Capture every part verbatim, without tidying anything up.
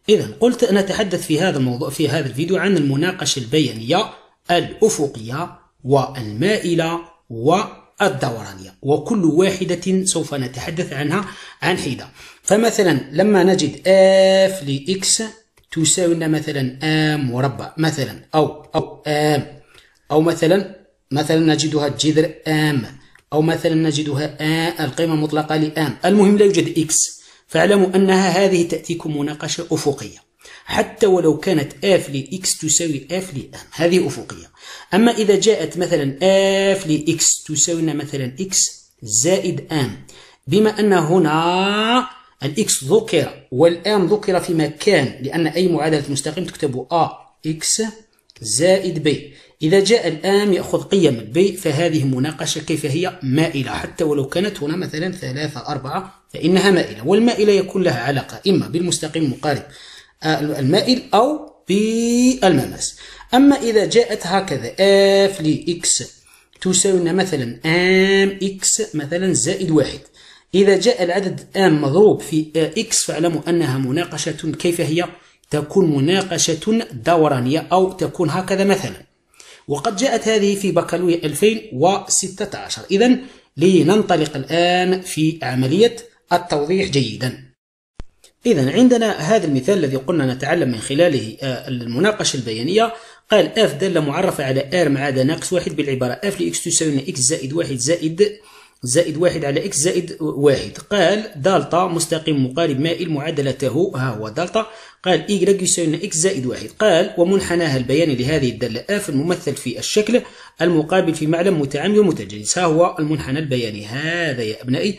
إذا قلت نتحدث في هذا الموضوع في هذا الفيديو عن المناقشة البيانية الأفقية والمائلة والدورانية، وكل واحدة سوف نتحدث عنها عن حدة. فمثلا لما نجد f لx تساوي لنا مثلا ام مربع مثلا، أو أو ام، أو مثلا مثلا نجدها جذر ام، أو مثلا نجدها آم القيمة المطلقة لام، المهم لا يوجد x، فاعلموا أنها هذه تأتيكم مناقشة أفقية، حتى ولو كانت f لx تساوي f لام، هذه أفقية. أما إذا جاءت مثلا f لx تساوي مثلا x زائد ام، بما أن هنا الx ذكر والام ذكر في مكان، لأن أي معادلة مستقيم تكتب a x زائد b، إذا جاء الآم يأخذ قيم البي، فهذه مناقشة كيف هي مائلة، حتى ولو كانت هنا مثلا ثلاثة أربعة فإنها مائلة، والمائلة يكون لها علاقة إما بالمستقيم المقارب المائل أو بالمماس. أما إذا جاءت هكذا f لx تساوي مثلا ام x مثلا زائد واحد، إذا جاء العدد ام مضروب في x فاعلموا أنها مناقشة كيف هي؟ تكون مناقشة دورانية، أو تكون هكذا مثلا، وقد جاءت هذه في بكالوريا ألفين وستة عشر. إذن لننطلق الآن في عملية التوضيح جيدا. إذن عندنا هذا المثال الذي قلنا نتعلم من خلاله المناقشة البيانية. قال f دالة معرفة على r مع عدا ناقص واحد بالعبارة f لx تساوي x زائد واحد زائد زائد واحد على x زائد واحد. قال دالتا مستقيم مقارب مائل معادلته ها هو دالتا. قال y يساوي x زائد واحد. قال ومنحناها البياني لهذه الدالة f الممثل في الشكل المقابل في معلم متعامد ومتجانس، ها هو المنحنى البياني هذا يا أبنائي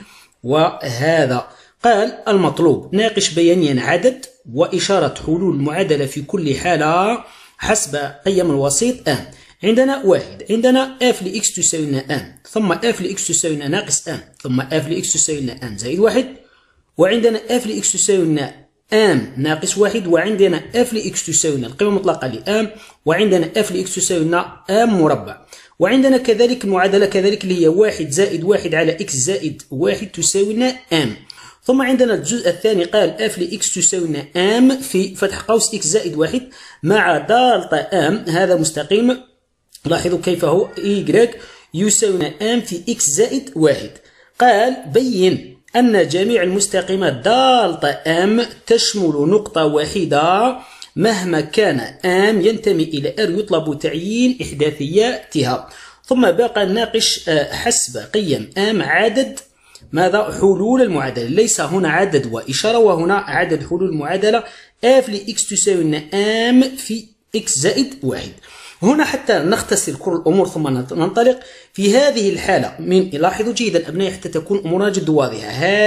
وهذا. قال المطلوب ناقش بيانيا عدد وإشارة حلول المعادلة في كل حالة حسب قيم الوسيط ام. عندنا واحد، عندنا f لx تساوي لنا ام، ثم f لx تساوي لنا ناقص ام، ثم f لx تساوي لنا ام زائد واحد، وعندنا f لx تساوي لنا ام ناقص واحد، وعندنا f لx تساوي لنا القيمة المطلقة لام، وعندنا f لx تساوي لنا ام مربع، وعندنا كذلك المعادلة كذلك اللي هي واحد زائد واحد على x زائد واحد تساوي لنا ام. ثم عندنا الجزء الثاني قال f لx تساوي لنا ام في فتح قوس x زائد واحد مع دالتا ام، هذا مستقيم لاحظوا كيف هو y يساوي ام في x زائد واحد. قال بين أن جميع المستقيمات دالتا ام تشمل نقطة واحدة مهما كان ام ينتمي إلى r يطلب تعيين إحداثياتها. ثم بقى نناقش حسب قيم ام عدد ماذا؟ حلول المعادلة، ليس هنا عدد وإشارة وهنا عدد حلول المعادلة f لx تساوي لنا ام في x زائد واحد. هنا حتى نختصر كل الأمور ثم ننطلق. في هذه الحالة من لاحظوا جيدا أبنائي حتى تكون أمورنا جد واضحة،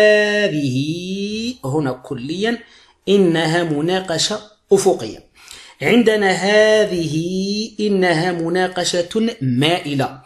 هذه هنا كليا إنها مناقشة أفقية. عندنا هذه إنها مناقشة مائلة،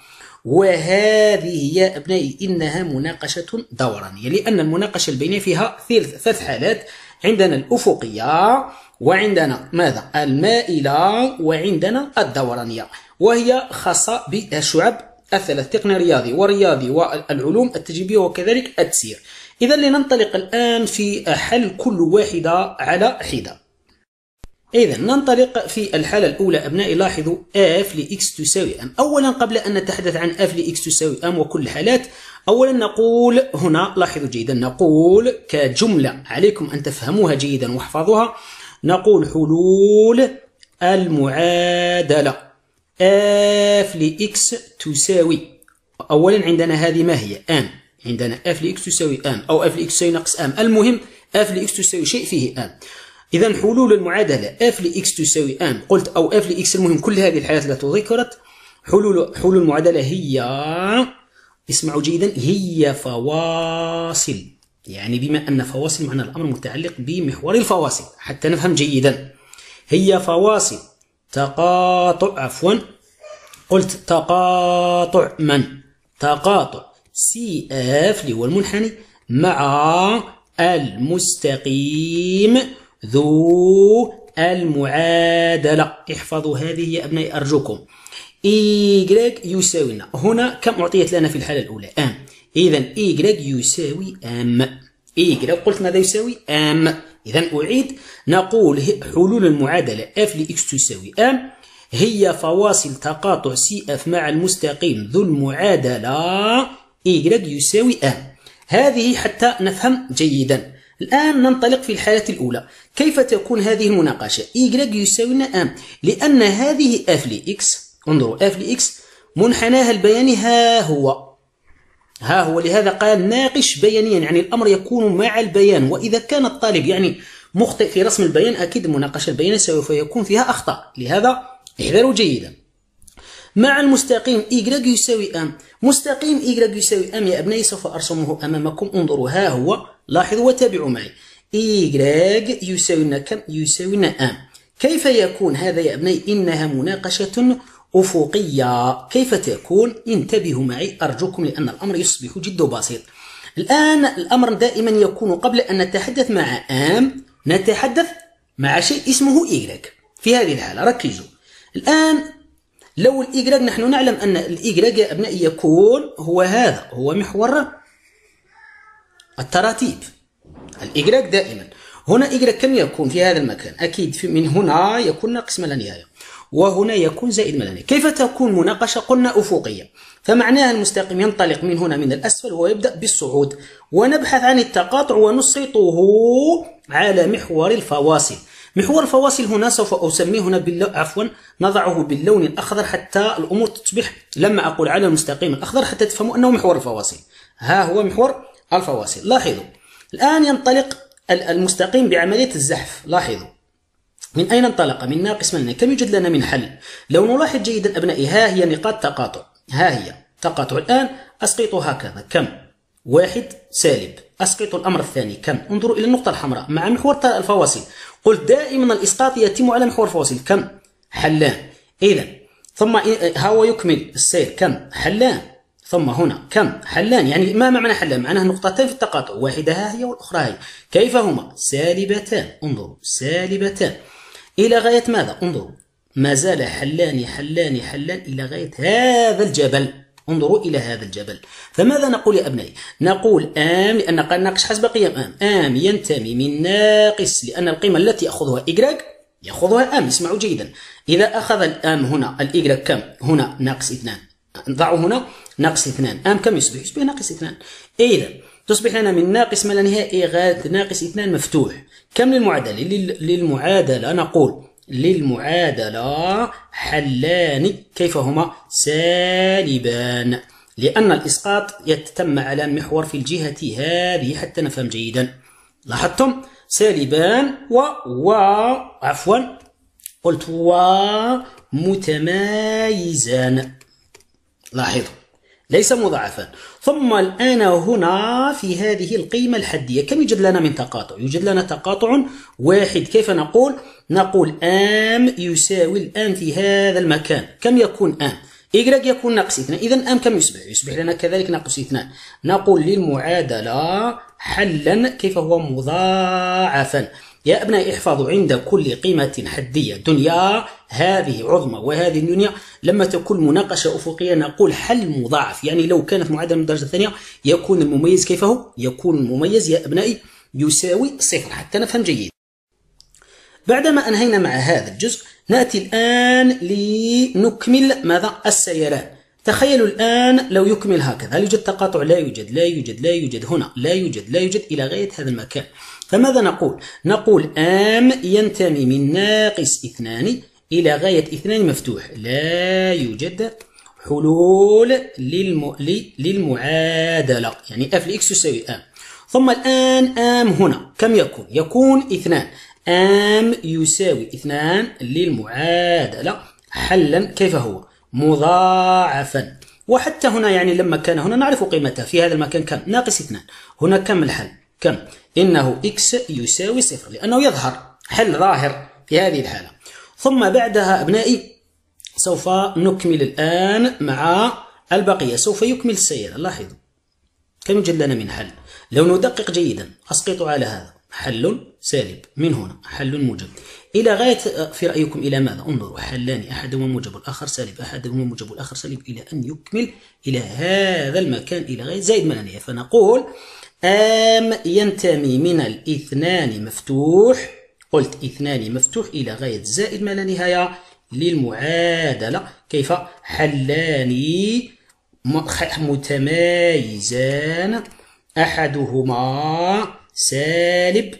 وهذه يا أبنائي إنها مناقشة دورانية، لأن المناقشة البينية فيها ثلاث حالات، عندنا الأفقية وعندنا ماذا؟ المائلة وعندنا الدورانية، وهي خاصة بالشعب الثلاث، تقنية رياضي ورياضي والعلوم التجريبية وكذلك التسيير. إذا لننطلق الآن في حل كل واحدة على حدة. إذا ننطلق في الحالة الأولى أبنائي. لاحظوا f لx تساوي ام. أولا قبل أن نتحدث عن f لx تساوي ام وكل الحالات، أولا نقول هنا لاحظوا جيدا، نقول كجملة عليكم أن تفهموها جيدا واحفظوها، نقول حلول المعادلة f لx تساوي، أولا عندنا هذه ما هي ام، عندنا f لx تساوي ام أو f لx تساوي ناقص ام، المهم f لx تساوي شيء فيه ام. إذا حلول المعادلة f لx تساوي ام قلت أو f لx، المهم كل هذه الحالات التي ذكرت حلول حلول المعادلة هي، اسمعوا جيدا، هي فواصل، يعني بما أن فواصل معنى الأمر متعلق بمحور الفواصل حتى نفهم جيدا، هي فواصل تقاطع عفوا قلت تقاطع من؟ تقاطع سي اف اللي هو المنحني مع المستقيم ذو المعادلة. احفظوا هذه يا أبنائي أرجوكم. y يساوي لنا هنا كم أعطيت لنا في الحالة الأولى؟ ام. إذا y يساوي ام. y قلت ماذا يساوي؟ ام. إذا أعيد، نقول حلول المعادلة f لx تساوي m هي فواصل تقاطع سي اف مع المستقيم ذو المعادلة y يساوي m. هذه حتى نفهم جيدا. الآن ننطلق في الحالة الأولى. كيف تكون هذه المناقشة؟ y يساوي m، لأن هذه f لx، انظروا f لx منحناها البياني ها هو ها هو لهذا قال ناقش بيانيا، يعني الأمر يكون مع البيان. وإذا كان الطالب يعني مخطئ في رسم البيان أكيد المناقشة البيانية سوف يكون فيها أخطاء، لهذا احذروا جيدا. مع المستقيم y يساوي m، مستقيم y يساوي m يا أبنائي سوف أرسمه أمامكم، انظروا ها هو، لاحظوا وتابعوا معي. y يساوي لنا كم؟ يساوي لنا m. كيف يكون هذا يا أبنائي؟ إنها مناقشة أفقية. كيف تكون؟ انتبهوا معي أرجوكم، لأن الأمر يصبح جد بسيط. الآن الأمر دائما يكون قبل أن نتحدث مع m نتحدث مع شيء اسمه y. في هذه الحالة ركزوا. الآن لو الإجراج نحن نعلم أن الإجراج يا أبنائي يكون هو هذا، هو محور التراتيب. الإجراج دائما هنا إجراج كم يكون في هذا المكان؟ أكيد في من هنا يكون ناقص ما لا نهاية، وهنا يكون زائد ما لا نهاية. كيف تكون مناقشة؟ قلنا أفقية، فمعناها المستقيم ينطلق من هنا من الأسفل ويبدأ بالصعود، ونبحث عن التقاطع ونسقطه على محور الفواصل. محور الفواصل هنا سوف أسميه هنا باللو... عفوا نضعه باللون الأخضر حتى الأمور تصبح، لما أقول على المستقيم الأخضر حتى تفهموا أنه محور الفواصل. ها هو محور الفواصل. لاحظوا الآن ينطلق المستقيم بعملية الزحف. لاحظوا من أين انطلق؟ من ناقص من. كم يوجد لنا من حل؟ لو نلاحظ جيدا أبنائي ها هي نقاط تقاطع، ها هي تقاطع. الآن أسقط هكذا كم؟ واحد سالب. أسقط الأمر الثاني كم؟ انظروا إلى النقطة الحمراء مع محور الفواصل. قلت دائما الإسقاط يتم على محور الفواصل كم؟ حلان. إذا ثم هو يكمل السير كم؟ حلان. ثم هنا كم؟ حلان. يعني ما معنى حلان؟ معناها نقطتين في التقاطع، واحدة ها هي والأخرى هي. كيف هما؟ سالبتان. انظروا سالبتان إلى غاية ماذا؟ انظروا ما زال حلان حلان حلان إلى غاية هذا الجبل. انظروا إلى هذا الجبل. فماذا نقول يا أبنائي؟ نقول آم، لأن قال ناقش حسب قيم آم. آم ينتمي من ناقص، لأن القيمة التي يأخذها إجراج يأخذها آم. اسمعوا جيدا، إذا أخذ الآم هنا الإجراج كم؟ هنا ناقص اثنان. ضعوا هنا ناقص اثنان. آم كم يصبح؟ يصبح ناقص اثنان. إذا تصبح لنا من ناقص ما لا نهاية غاية ناقص اثنان مفتوح. كم للمعادلة؟ للمعادلة نقول للمعادلة حلان. كيف هما؟ سالبان، لأن الإسقاط يتم على محور في الجهة هذه حتى نفهم جيدا. لاحظتم؟ سالبان و و عفوا قلت ومتمايزان. لاحظوا ليس مضاعفا. ثم الآن هنا في هذه القيمة الحدية كم يوجد لنا من تقاطع؟ يوجد لنا تقاطع واحد. كيف نقول؟ نقول آم يساوي الآن في هذا المكان كم يكون آم؟ إجراج يكون ناقص اثنان. إذا آم كم يصبح؟ يصبح لنا كذلك ناقص اثنان. نقول للمعادلة حلا كيف هو؟ مضاعفا. يا أبنائي احفظوا عند كل قيمة حدية دنيا، هذه عظمى وهذه دنيا، لما تكون مناقشة أفقية نقول حل مضاعف. يعني لو كانت معادلة من الدرجة الثانية يكون المميز كيف هو؟ يكون المميز يا أبنائي يساوي صفر حتى نفهم جيد. بعدما أنهينا مع هذا الجزء نأتي الآن لنكمل ماذا؟ السيران. تخيلوا الآن لو يكمل هكذا، هل يوجد تقاطع؟ لا يوجد لا يوجد لا يوجد هنا لا يوجد لا يوجد إلى غاية هذا المكان. فماذا نقول؟ نقول آم ينتمي من ناقص اثنان إلى غاية اثنان مفتوح. لا يوجد حلول للم... للمعادلة، يعني f لx تساوي آم. ثم الآن آم هنا كم يكون؟ يكون اثنان. آم يساوي اثنان للمعادلة حلا كيف هو؟ مضاعفا. وحتى هنا يعني لما كان هنا نعرف قيمتها في هذا المكان كم؟ ناقص اثنان. هنا كم الحل؟ كم؟ إنه x يساوي صفر، لأنه يظهر حل ظاهر في هذه الحالة. ثم بعدها أبنائي سوف نكمل الآن مع البقية، سوف يكمل السيارة. لاحظوا كم يوجد لنا من حل. لو ندقق جيدا أسقط على هذا حل سالب، من هنا حل موجب إلى غاية في رأيكم إلى ماذا؟ انظروا حلان أحدهما موجب الآخر سالب، أحدهما موجب الآخر سالب، إلى أن يكمل إلى هذا المكان إلى غاية زائد ما لا نهاية. فنقول آم ينتمي من الاثنان مفتوح، قلت اثنان مفتوح إلى غاية زائد ما لا نهاية للمعادلة كيف حلان متمايزان أحدهما سالب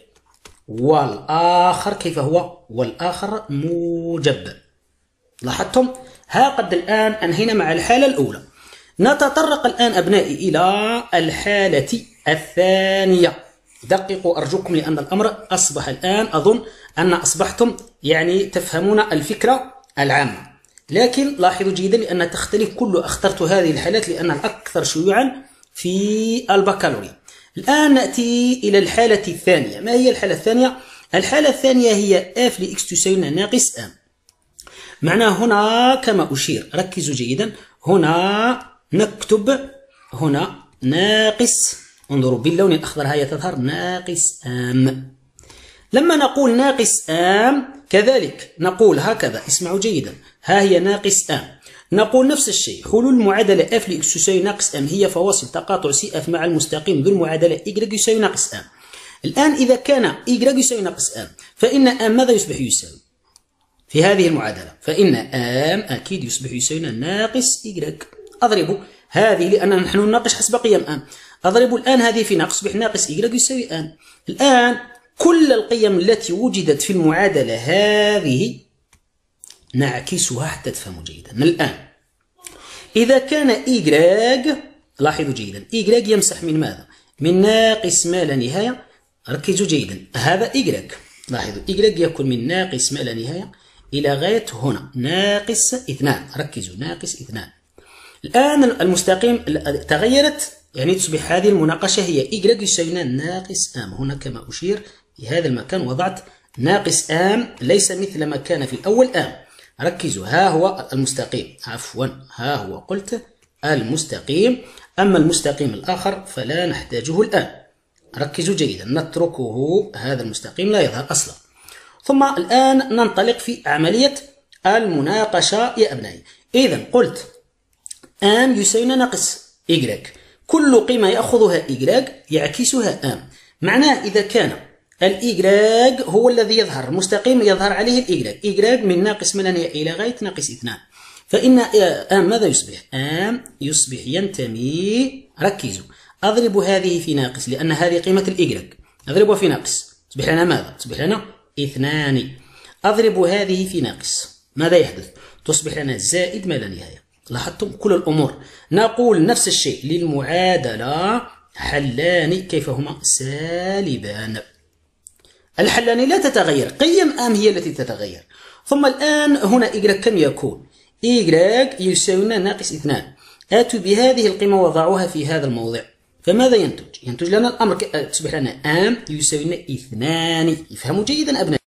والآخر كيف هو؟ والآخر موجب. لاحظتم؟ ها قد الآن أنهينا مع الحالة الأولى. نتطرق الآن أبنائي إلى الحالة الثانية. دققوا أرجوكم لأن الأمر أصبح الآن أظن أن أصبحتم يعني تفهمون الفكرة العامة، لكن لاحظوا جيدا لأن تختلف. كل اخترت هذه الحالات لأنها الأكثر شيوعا في البكالوريا. الآن نأتي إلى الحالة الثانية. ما هي الحالة الثانية؟ الحالة الثانية هي f لإكس تساوي ناقص m. معناه هنا كما أشير، ركزوا جيدا، هنا نكتب هنا ناقص، انظروا باللون الأخضر هي تظهر ناقص ام. لما نقول ناقص ام كذلك نقول هكذا، اسمعوا جيدا، ها هي ناقص ام. نقول نفس الشيء، حلول المعادلة f لإكس تساوي ناقص ام هي فواصل تقاطع سي اف مع المستقيم ذو المعادلة y يساوي ناقص ام. الآن إذا كان y يساوي ناقص ام فإن ام ماذا يصبح يساوي؟ في هذه المعادلة فإن ام أكيد يصبح يساوي ناقص y. أضرب هذه لأننا نحن نناقش حسب قيم ام، أضرب الآن هذه في ناقص يصبح ناقص y يساوي ام. الآن كل القيم التي وجدت في المعادلة هذه نعكسها حتى تفهموا جيدا. الآن إذا كان y، لاحظوا جيدا، y يمسح من ماذا؟ من ناقص ما لا نهاية. ركزوا جيدا، هذا y، لاحظوا y يكون من ناقص ما لا نهاية إلى غاية هنا ناقص اثنان. ركزوا ناقص اثنان. الآن المستقيم تغيرت، يعني تصبح هذه المناقشة هي y يساوي ناقص ام. هنا كما أشير في هذا المكان وضعت ناقص ام ليس مثل ما كان في الأول ام. ركزوا، ها هو المستقيم، عفوا ها هو قلت المستقيم، أما المستقيم الآخر فلا نحتاجه الآن. ركزوا جيدا، نتركه، هذا المستقيم لا يظهر أصلا. ثم الآن ننطلق في عملية المناقشة يا أبنائي. إذا قلت ام يساوي ناقص y، كل قيمة يأخذها y يعكسها ام. معناه إذا كان الإيجراج هو الذي يظهر، المستقيم يظهر عليه الإيجراج، إيجراج من ناقص من إلى غاية ناقص اثنان، فإن آم ماذا يصبح؟ آم يصبح ينتمي، ركزوا، أضرب هذه في ناقص لأن هذه قيمة الإيجراج، أضربها في ناقص تصبح لنا ماذا؟ تصبح لنا اثنان. أضرب هذه في ناقص، ماذا يحدث؟ تصبح لنا زائد ما لا نهاية. لاحظتم كل الأمور. نقول نفس الشيء للمعادلة، حلان كيف هما؟ سالبان. الحلان لا تتغير، قيم ام هي التي تتغير. ثم الآن هنا y كم يكون؟ y يساوي ناقص اثنان. آتوا بهذه القيمة وضعوها في هذا الموضع، فماذا ينتج؟ ينتج لنا الأمر تصبح لنا ام يساوي اثنان. يفهموا جيدا أبنائي.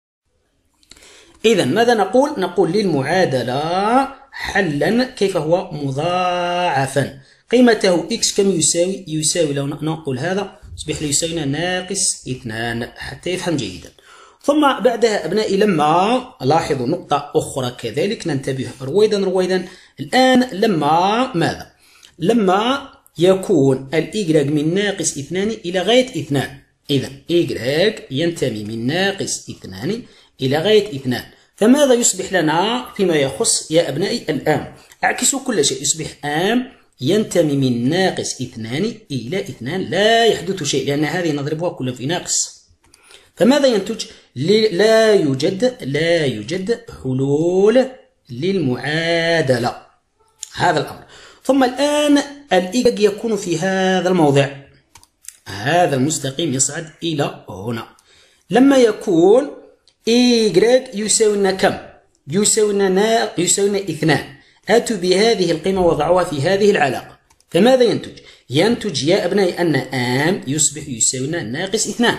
إذا ماذا نقول؟ نقول للمعادلة حلا كيف هو؟ مضاعفا. قيمته x كم يساوي؟ يساوي لو نقول هذا يصبح لي يساوي ناقص اثنان حتى يفهم جيدا. ثم بعدها أبنائي لما لاحظوا نقطة أخرى كذلك ننتبه رويدا رويدا. الآن لما ماذا؟ لما يكون الإيجراج من ناقص اثنان إلى غاية اثنان. إذا إيجراج ينتمي من ناقص اثنان إلى غاية اثنان، فماذا يصبح لنا فيما يخص يا أبنائي الآن؟ أعكسوا كل شيء، يصبح آم ينتمي من ناقص اثنان إلى اثنان، لا يحدث شيء لأن هذه نضربها كلها في ناقص. فماذا ينتج؟ لا يوجد لا يوجد حلول للمعادلة، هذا الأمر. ثم الآن الإيجاج يكون في هذا الموضع، هذا المستقيم يصعد إلى هنا. لما يكون إيجاج يساوي لنا كم؟ يساوي لنا يساوي لنا اثنان. آتوا بهذه القيمة وضعوها في هذه العلاقة، فماذا ينتج؟ ينتج يا أبنائي أن آم يصبح يساوي لنا ناقص اثنان.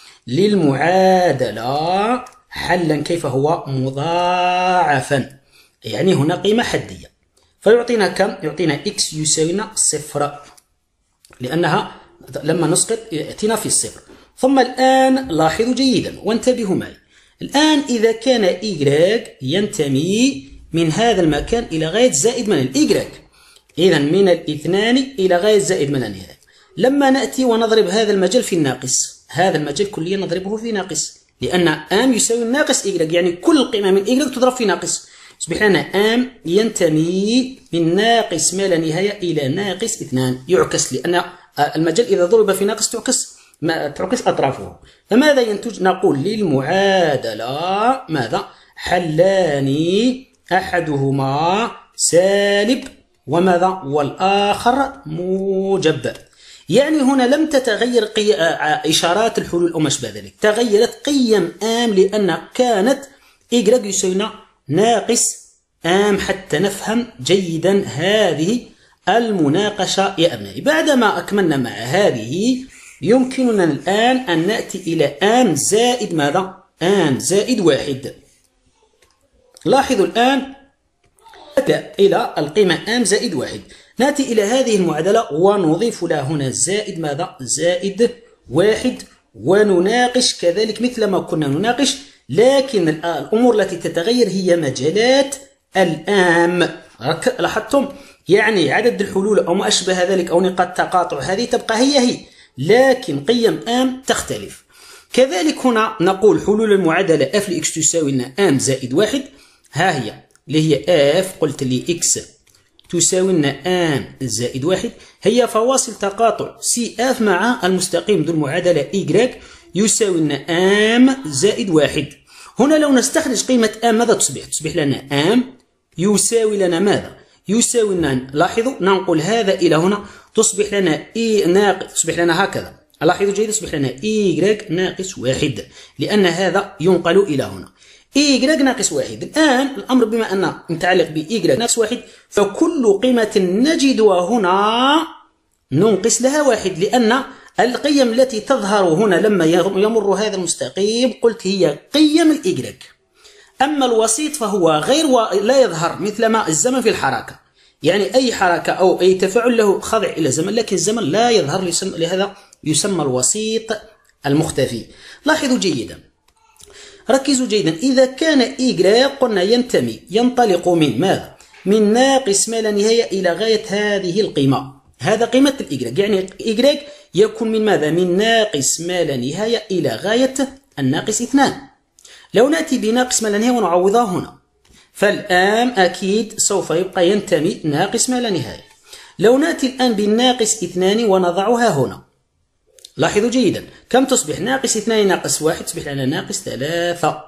للمعادلة حلا كيف هو؟ مضاعفا، يعني هنا قيمة حدية، فيعطينا كم؟ يعطينا إكس يساوي لنا صفر، لأنها لما نسقط يأتينا في الصفر. ثم الآن لاحظوا جيدا وانتبهوا معي. الآن إذا كان إيجراج ينتمي من هذا المكان إلى غاية زائد من الإيجراج، إذا من الاثنان إلى غاية زائد من النهاية، لما نأتي ونضرب هذا المجال في الناقص، هذا المجال كليا نضربه في ناقص، لأن ام يساوي الناقص إيكغيك، يعني كل قيمة من إيكغيك تضرب في ناقص. يصبح لنا ام ينتمي من ناقص ما لا نهاية إلى ناقص اثنان، يعكس، لأن المجال إذا ضرب في ناقص تعكس ما تعكس أطرافه. فماذا ينتج؟ نقول للمعادلة ماذا؟ حلان أحدهما سالب وماذا؟ والآخر موجب. يعني هنا لم تتغير قي... إشارات الحلول أو ما شابه ذلك، تغيرت قيم ام لأن كانت إيكغيك يساوي ناقص ام، حتى نفهم جيدا هذه المناقشة يا أبنائي. بعدما أكملنا مع هذه يمكننا الآن أن نأتي إلى ام زائد ماذا؟ ام زائد واحد. لاحظوا الآن إلى القيمة ام زائد واحد، نأتي إلى هذه المعادلة ونضيف لها هنا زائد ماذا؟ زائد واحد، ونناقش كذلك مثل ما كنا نناقش، لكن الأمور التي تتغير هي مجالات الآم. لاحظتم؟ يعني عدد الحلول أو ما أشبه ذلك أو نقاط تقاطع هذه تبقى هي هي، لكن قيم ام تختلف. كذلك هنا نقول حلول المعادلة f لx تساوي لنا ام زائد واحد، ها هي اللي هي f، قلت لي x تساوي لنا ام زائد واحد، هي فواصل تقاطع سي اف مع المستقيم ذو المعادلة y يساوي لنا ام زائد واحد. هنا لو نستخرج قيمة ام ماذا تصبح؟ تصبح لنا ام يساوي لنا ماذا؟ يساوي لنا، لاحظوا ننقل هذا إلى هنا، تصبح لنا اي ناقص، تصبح لنا هكذا، لاحظوا جيد، تصبح لنا y ناقص واحد، لأن هذا ينقل إلى هنا y ناقص واحد. الآن الأمر بما أن متعلق ب y ناقص واحد، فكل قيمة نجدها هنا ننقص لها واحد، لأن القيم التي تظهر هنا لما يمر هذا المستقيم قلت هي قيم الإيكغيك. أما الوسيط فهو غير لا يظهر مثل ما الزمن في الحركة، يعني أي حركة أو أي تفاعل له خضع إلى زمن، لكن الزمن لا يظهر، لهذا يسمى الوسيط المختفي. لاحظوا جيدا، ركزوا جيدا، إذا كان إيكغيك قلنا ينتمي ينطلق من ماذا؟ من ناقص ما لا نهاية إلى غاية هذه القيمة، هذا قيمة الإيكغيك، يعني إيكغيك يكون من ماذا؟ من ناقص ما لا نهاية إلى غاية الناقص اثنان. لو نأتي بناقص ما لا نهاية ونعوضها هنا، فالآن أكيد سوف يبقى ينتمي ناقص ما لا نهاية. لو نأتي الآن بالناقص اثنان ونضعها هنا، لاحظوا جيدا، كم تصبح؟ ناقص اثنان ناقص واحد تصبح لنا ناقص ثلاثة.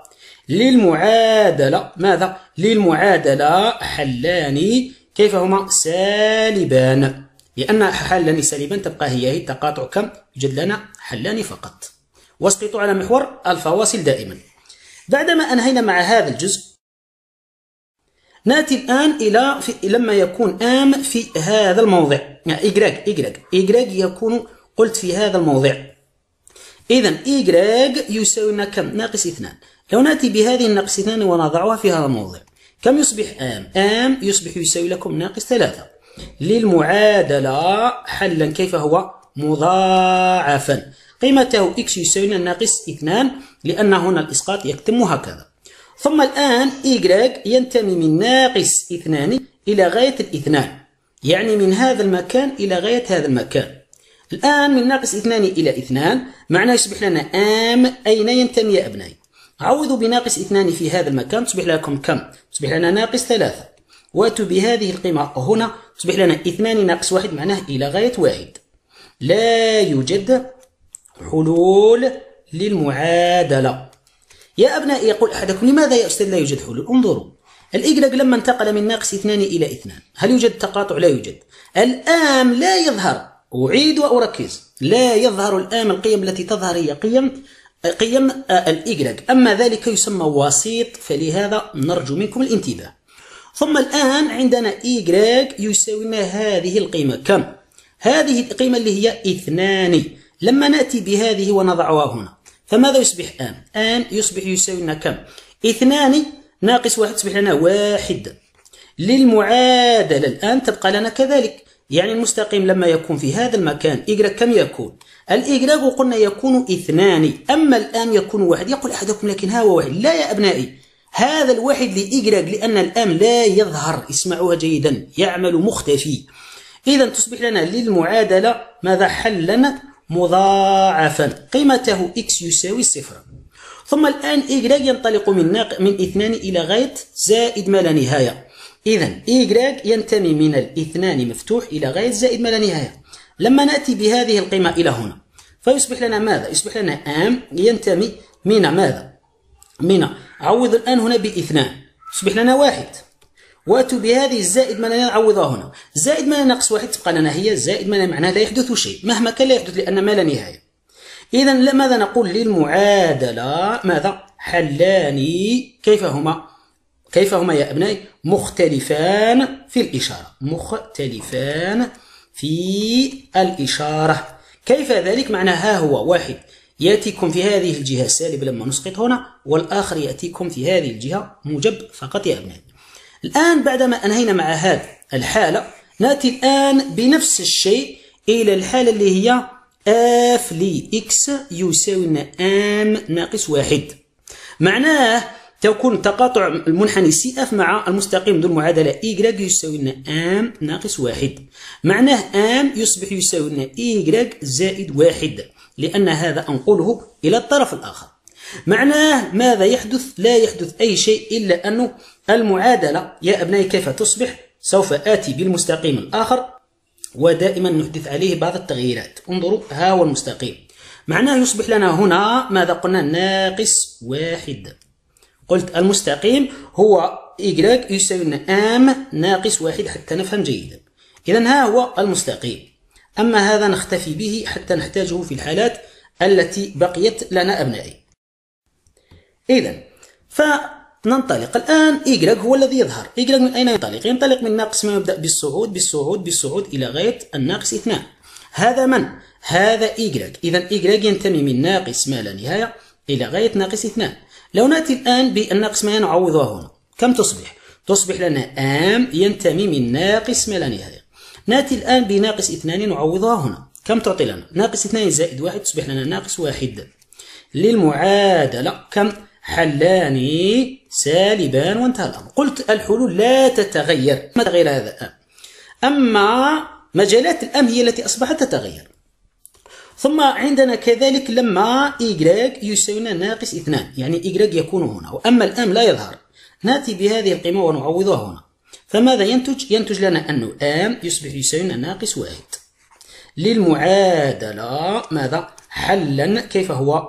للمعادلة ماذا؟ للمعادلة حلان كيف هما؟ سالبان، لأن حلان سالبان تبقى هي هي تقاطع كم؟ يوجد لنا حلان فقط. واسقطوا على محور الفواصل دائما. بعدما أنهينا مع هذا الجزء نأتي الآن إلى في لما يكون ام في هذا الموضع، يعني إيكغيك إيكغيك إيكغيك يكون قلت في هذا الموضع، إذا إيكغيك يساوي لنا كم؟ ناقص اثنان. لو نأتي بهذه الناقص اثنان ونضعها في هذا الموضع، كم يصبح ام؟ ام يصبح يساوي لكم ناقص ثلاثة. للمعادلة حلا كيف هو؟ مضاعفا، قيمته x يساوي لنا ناقص اثنان، لأن هنا الإسقاط يتم هكذا. ثم الآن y ينتمي من ناقص اثنان إلى غاية الاثنان، يعني من هذا المكان إلى غاية هذا المكان. الآن من ناقص اثنان إلى اثنان معناه يصبح لنا ام أين ينتمي يا أبنائي؟ عوضوا بناقص اثنان في هذا المكان تصبح لكم كم؟ تصبح لنا ناقص ثلاثة. واتوا بهذه القيمة هنا تصبح لنا اثنان ناقص واحد معناه إلى غاية واحد. لا يوجد حلول للمعادلة. يا أبنائي يقول أحدكم لماذا يا أستاذ لا يوجد حلول؟ انظروا، الإيكغيك لما انتقل من ناقص اثنان إلى اثنان هل يوجد تقاطع؟ لا يوجد. الآم لا يظهر، أعيد وأركز، لا يظهر الآم، القيم التي تظهر هي قيم قيم الإيكغيك، أما ذلك يسمى وسيط، فلهذا نرجو منكم الانتباه. ثم الآن عندنا إيكغيك يساوي لنا هذه القيمة كم؟ هذه القيمة اللي هي اثنان. لما نأتي بهذه ونضعها هنا فماذا يصبح آن؟ آن يصبح يساوي لنا كم؟ اثنان ناقص واحد تصبح لنا واحد. للمعادلة الآن تبقى لنا كذلك، يعني المستقيم لما يكون في هذا المكان إيكغيك كم يكون؟ الإيكغيك قلنا يكون اثنان، أما الآن يكون واحد. يقول أحدكم لكن ها هو واحد. لا يا أبنائي، هذا الواحد لإيكغيك لأن الآن لا يظهر، اسمعوها جيدا، يعمل مختفي. إذا تصبح لنا للمعادلة ماذا؟ حلا مضاعفا قيمته x يساوي صفر. ثم الآن y ينطلق من ناق من اثنان إلى غاية زائد ما لا نهاية. إذا y ينتمي من الاثنان مفتوح إلى غاية زائد ما لا نهاية. لما نأتي بهذه القيمة إلى هنا فيصبح لنا ماذا؟ يصبح لنا am ينتمي من ماذا؟ من عوض الآن هنا باثنان يصبح لنا واحد، وأتوا بهذه الزائد ما لا نعوضها هنا، زائد ما لا ناقص واحد تبقى لنا هي زائد ما لا، معناها لا يحدث شيء مهما كان لا يحدث لأن ما لا نهاية. إذا ماذا نقول للمعادلة؟ ماذا؟ حلان كيف هما؟ كيف هما يا أبنائي؟ مختلفان في الإشارة، مختلفان في الإشارة. كيف ذلك؟ معناها ها هو واحد يأتيكم في هذه الجهة سالب لما نسقط هنا، والآخر يأتيكم في هذه الجهة موجب فقط يا أبنائي. الآن بعدما أنهينا مع هذه الحالة نأتي الآن بنفس الشيء إلى الحالة اللي هي اف ل x يساوي لنا ام ناقص واحد. معناه تكون تقاطع المنحني سي اف مع المستقيم ذو المعادلة y يساوي لنا ام ناقص واحد. معناه ام يصبح يساوي لنا y زائد واحد، لأن هذا أنقله إلى الطرف الآخر. معناه ماذا يحدث؟ لا يحدث أي شيء إلا أنه المعادلة يا أبنائي كيف تصبح؟ سوف آتي بالمستقيم الآخر ودائما نحدث عليه بعض التغييرات. انظروا ها هو المستقيم، معناه يصبح لنا هنا ماذا قلنا؟ ناقص واحد. قلت المستقيم هو y يساوي لنا ام ناقص واحد حتى نفهم جيدا. إذا ها هو المستقيم، أما هذا نختفي به حتى نحتاجه في الحالات التي بقيت لنا أبنائي. إذا فننطلق الآن y هو الذي يظهر. y من أين ينطلق؟ ينطلق من ناقص ما يبدأ بالصعود بالصعود بالصعود إلى غاية الناقص اثنان. هذا من؟ هذا y. إذا y ينتمي من ناقص ما لا نهاية إلى غاية ناقص اثنان. لو نأتي الآن بالناقص ما نعوضها هنا كم تصبح؟ تصبح لنا ام ينتمي من ناقص ما لا نهاية. نأتي الآن بناقص اثنان نعوضها هنا كم تعطي لنا؟ ناقص اثنان زائد واحد تصبح لنا ناقص واحد. للمعادلة كم؟ حلان سالبان وانتهى الأمر. قلت الحلول لا تتغير، ما تغير هذا الآن، أما مجالات الأم هي التي أصبحت تتغير. ثم عندنا كذلك لما y يساوي ناقص اثنان، يعني y يكون هنا وأما الأم لا يظهر، نأتي بهذه القيمة ونعوضها هنا، فماذا ينتج؟ ينتج لنا أنه ام يصبح يساوي ناقص واحد. للمعادلة ماذا؟ حلا كيف هو؟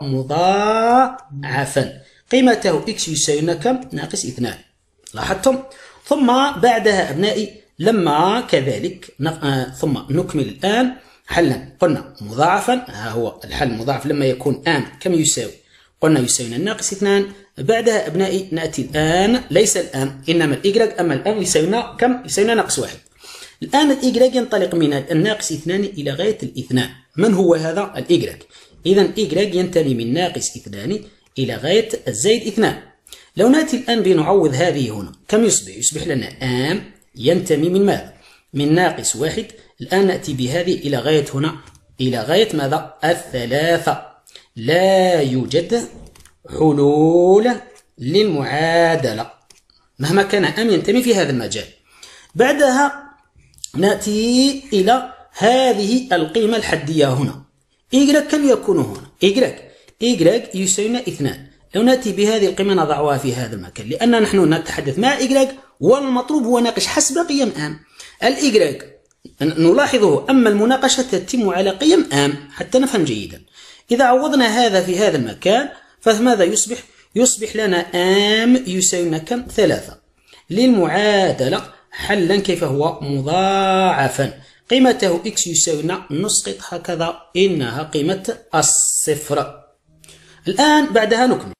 مضاعفا قيمته x يساوي لنا كم؟ ناقص اثنان. لاحظتم؟ ثم بعدها أبنائي لما كذلك ثم نكمل الآن حلا. قلنا مضاعفا، ها هو الحل مضاعف لما يكون ام كم يساوي؟ قلنا يساوي لنا ناقص اثنان. بعدها أبنائي نأتي الآن ليس الام إنما الإجراج، أما الام يساوي لنا كم؟ يساوي لنا ناقص واحد. الآن الإجراج ينطلق من الناقص اثنان إلى غاية الاثنان. من هو هذا الإجراج؟ إذا الإجراج ينتمي من ناقص اثنان إلى غاية الزائد اثنان. لو نأتي الآن بنعوض هذه هنا كم يصبح؟ يصبح لنا ام ينتمي من ماذا؟ من ناقص واحد. الآن نأتي بهذه إلى غاية هنا إلى غاية ماذا؟ الثلاثة. لا يوجد حلول للمعادلة مهما كان ام ينتمي في هذا المجال. بعدها نأتي إلى هذه القيمة الحدية هنا. y كم يكون هنا؟ y y يساوي اثنان. لو نأتي بهذه القيمة نضعها في هذا المكان، لأن نحن نتحدث مع y والمطلوب هو ناقش حسب قيم ام. ال y نلاحظه، أما المناقشة تتم على قيم ام حتى نفهم جيدا. إذا عوضنا هذا في هذا المكان فماذا يصبح؟ يصبح لنا ام يساوي لنا كم؟ ثلاثة. للمعادلة حلا كيف هو؟ مضاعفا قيمته x يساوي لنا نسقط هكذا إنها قيمة الصفر. الآن بعدها نكمل.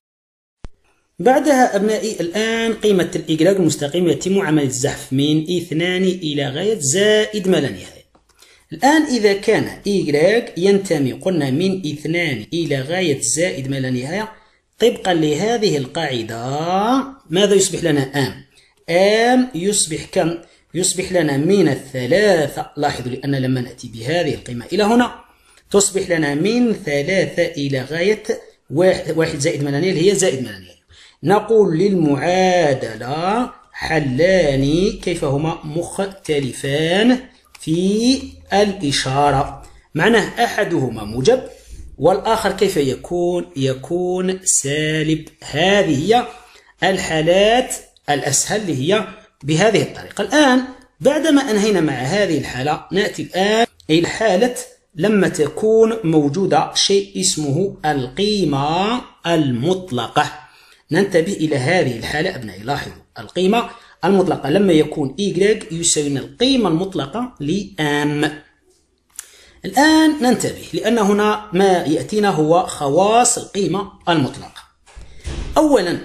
بعدها أبنائي الآن قيمة الإجراج المستقيم يتم عمل الزحف من اثنان إلى غاية زائد ما لا نهاية. الآن إذا كان إجراج ينتمي قلنا من اثنان إلى غاية زائد ما لا نهاية، طبقا لهذه القاعدة ماذا يصبح لنا ام؟ ام يصبح كم؟ يصبح لنا من الثلاثة. لاحظوا لأن لما نأتي بهذه القيمة إلى هنا تصبح لنا من ثلاثة إلى غاية واحد زائد ما لا نهاية اللي هي زائد ما لا نهاية. نقول للمعادلة حلان كيف هما؟ مختلفان في الإشارة. معناه أحدهما موجب والآخر كيف يكون؟ يكون سالب. هذه هي الحالات الأسهل اللي هي بهذه الطريقة. الآن بعدما أنهينا مع هذه الحالة نأتي الآن إلى حالة لما تكون موجودة شيء اسمه القيمة المطلقة. ننتبه إلى هذه الحالة أبنائي. لاحظوا القيمة المطلقة لما يكون y يساوي القيمة المطلقة لأم. الآن ننتبه لأن هنا ما يأتينا هو خواص القيمة المطلقة. أولا،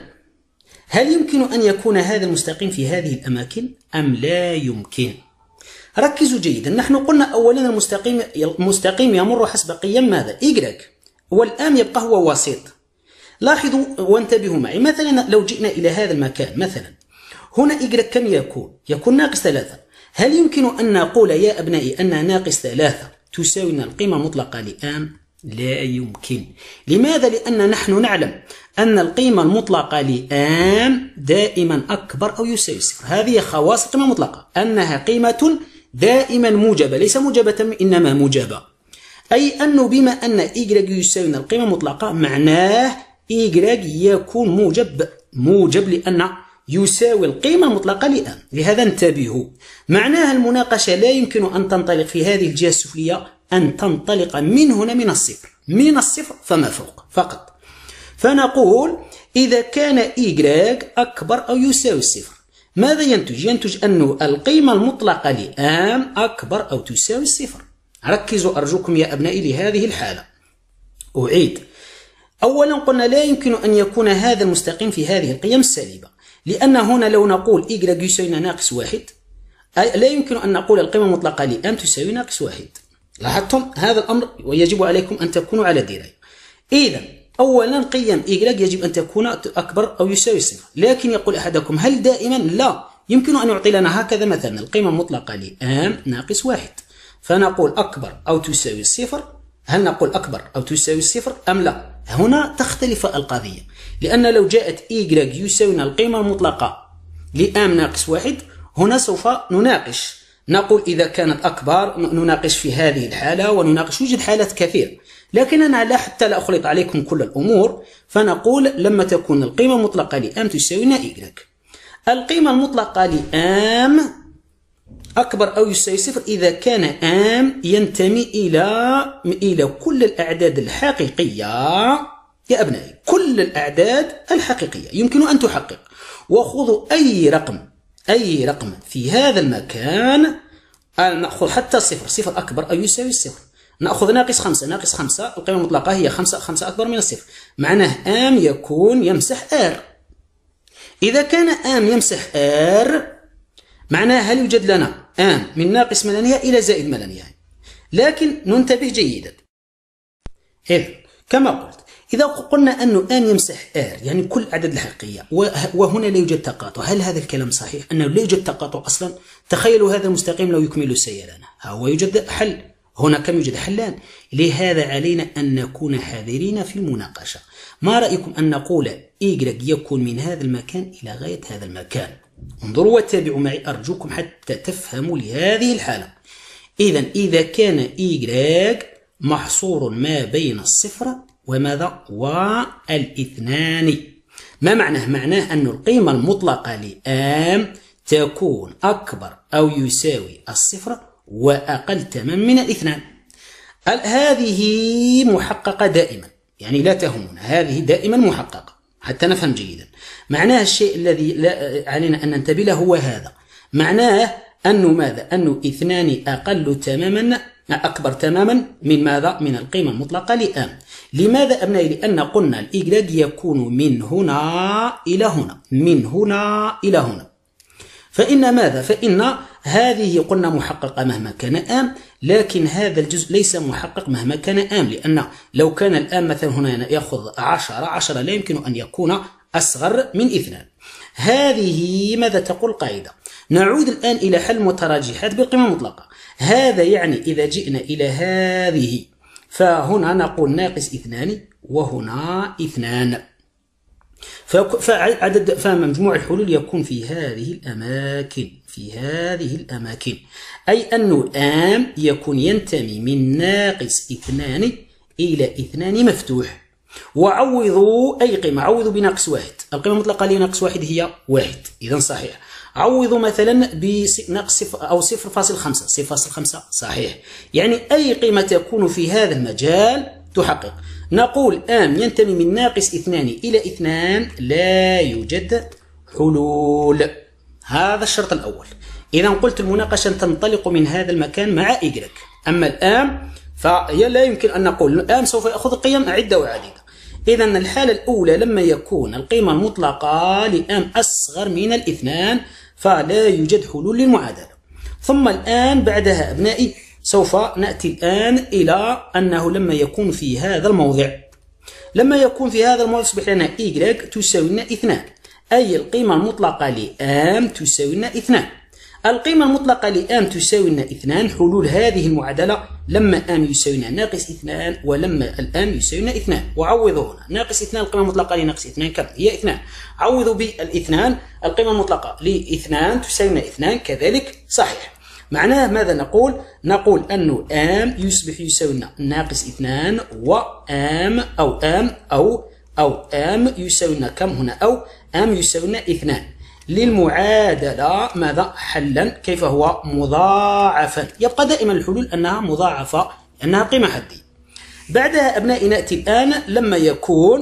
هل يمكن أن يكون هذا المستقيم في هذه الأماكن أم لا يمكن؟ ركزوا جيدا. نحن قلنا أولا المستقيم المستقيم يمر حسب قيم ماذا؟ y، والآن يبقى هو وسيط. لاحظوا وانتبهوا معي. مثلا لو جئنا إلى هذا المكان مثلا هنا y كم يكون؟ يكون ناقص ثلاثة. هل يمكن أن نقول يا أبنائي أن ناقص ثلاثة تساوي القيمة المطلقة لأم؟ لا يمكن. لماذا؟ لأن نحن نعلم أن القيمة المطلقة لأم دائما أكبر أو يساوي صفر. هذه خواص القيمة المطلقة، أنها قيمة دائما موجبة، ليس موجبة إنما موجبة. أي أنه بما أن y يساوي القيمة المطلقة معناه y يكون موجب موجب لأن يساوي القيمة المطلقة لأم. لهذا انتبهوا. معناها المناقشة لا يمكن أن تنطلق في هذه الجهة السفلية، أن تنطلق من هنا من الصفر، من الصفر فما فوق فقط. فنقول إذا كان y أكبر أو يساوي الصفر ماذا ينتج؟ ينتج أن القيمة المطلقة لأم أكبر أو تساوي الصفر. ركزوا أرجوكم يا أبنائي لهذه الحالة. أعيد. أولا قلنا لا يمكن أن يكون هذا المستقيم في هذه القيم السالبة، لأن هنا لو نقول y يساوي ناقص واحد لا يمكن أن نقول القيمة المطلقة لأم تساوي ناقص واحد. لاحظتم هذا الأمر ويجب عليكم أن تكونوا على دراية. إذا أولا قيم y يجب أن تكون أكبر أو يساوي صفر، لكن يقول أحدكم هل دائما؟ لا، يمكن أن يعطي لنا هكذا مثلا القيمة المطلقة لأم ناقص واحد، فنقول أكبر أو تساوي الصفر. هل نقول أكبر أو تساوي الصفر أم لا؟ هنا تختلف القضية، لأن لو جاءت y يساوي القيمة المطلقة لأم ناقص واحد هنا سوف نناقش، نقول إذا كانت أكبر نناقش في هذه الحالة ونناقش. يوجد حالات كثيرة، لكن أنا لا حتى لا أخلط عليكم كل الأمور، فنقول لما تكون القيمة المطلقة لأم تساوي y. القيمة المطلقة لأم أكبر أو يساوي صفر إذا كان أم ينتمي إلى إلى كل الأعداد الحقيقية يا أبنائي، كل الأعداد الحقيقية يمكن أن تحقق. وخذوا أي رقم أي رقم في هذا المكان، نأخذ حتى صفر، صفر أكبر أو يساوي الصفر. نأخذ ناقص خمسة، ناقص خمسة القيمة المطلقة هي خمسة، خمسة أكبر من الصفر، معناه أم يكون يمسح آر. إذا كان أم يمسح آر معناه هل يوجد لنا أم من ناقص ما لا نهاية إلى زائد ما لا نهاية. لكن ننتبه جيدا. إذن كما قلت إذا قلنا أنه أم يمسح آر يعني كل الأعداد الحقيقية، وهنا لا يوجد تقاطع، هل هذا الكلام صحيح؟ أنه لا يوجد تقاطع أصلا؟ تخيلوا هذا المستقيم لو يكمل سيرانه، هو يوجد حل، هنا كم يوجد حلان. لهذا علينا أن نكون حذرين في المناقشة. ما رأيكم أن نقول y يكون من هذا المكان إلى غاية هذا المكان؟ انظروا واتبعوا معي أرجوكم حتى تفهموا لهذه الحالة. إذا إذا كان y محصور ما بين الصفر وماذا؟ والاثنان. ما معناه؟ معناه أن القيمة المطلقة لأم تكون أكبر أو يساوي الصفر وأقل تماما من الاثنان. هذه محققة دائما، يعني لا تهمنا، هذه دائما محققة حتى نفهم جيدا. معناه الشيء الذي علينا أن ننتبه له هو هذا، معناه أنه ماذا؟ أنه اثنان أقل تماما أكبر تماما من ماذا؟ من القيمة المطلقة لأم. لماذا أبنائي؟ لأن قلنا الإجراج يكون من هنا إلى هنا، من هنا إلى هنا. فإن ماذا؟ فإن هذه قلنا محققة مهما كان آم، لكن هذا الجزء ليس محقق مهما كان آم، لأن لو كان الآم مثلا هنا يأخذ عشرة، عشرة لا يمكن أن يكون أصغر من اثنان. هذه ماذا تقول قاعدة؟ نعود الآن إلى حل متراجحات بالقيمة المطلقة. هذا يعني إذا جئنا إلى هذه فهنا نقول ناقص اثنان وهنا اثنان. فعدد فمجموع الحلول يكون في هذه الأماكن في هذه الأماكن أي أن آم يكون ينتمي من ناقص اثنان إلى اثنان مفتوح. وعوضوا أي قيمة، عوضوا بناقص واحد، القيمة المطلقة لناقص واحد هي واحد، إذا صحيح. عوضوا مثلا بناقص صفر أو صفر فاصل خمسة، صفر فاصل خمسة صحيح. يعني أي قيمة تكون في هذا المجال تحقق. نقول آم ينتمي من ناقص اثنان إلى اثنان لا يوجد حلول. هذا الشرط الأول. إذا قلت المناقشة تنطلق من هذا المكان مع إجرك. أما الآم فهي لا يمكن أن نقول الآم سوف يأخذ قيم عدة وعديدة. إذا الحالة الأولى لما يكون القيمة المطلقة لآم أصغر من الاثنان فلا يوجد حلول للمعادلة. ثم الآن بعدها أبنائي سوف نأتي الآن إلى أنه لما يكون في هذا الموضع لما يكون في هذا الموضع يصبح لنا Y تساوي لنا اثنان، أي القيمة المطلقة لآم تساوي لنا اثنان. القيمة المطلقة لآم تساوي لنا اثنان. حلول هذه المعادلة لما آم يساوي لنا ناقص اثنان ولما الآم يساوي لنا اثنان. وعوضوا هنا ناقص اثنان، القيمة المطلقة لناقص اثنان كم؟ هي اثنان. عوضوا بالاثنان، القيمة المطلقة لاثنان تساوي لنا اثنان كذلك صحيح. معناه ماذا نقول؟ نقول أنه آم يصبح يساوي لنا ناقص اثنان وآم أو آم أو أو آم يساوي لنا كم هنا؟ أو آم يساوي لنا اثنان. للمعادلة ماذا؟ حلا كيف هو؟ مضاعفا. يبقى دائما الحلول أنها مضاعفة، أنها قيمة حدية. بعدها أبنائي نأتي الآن لما يكون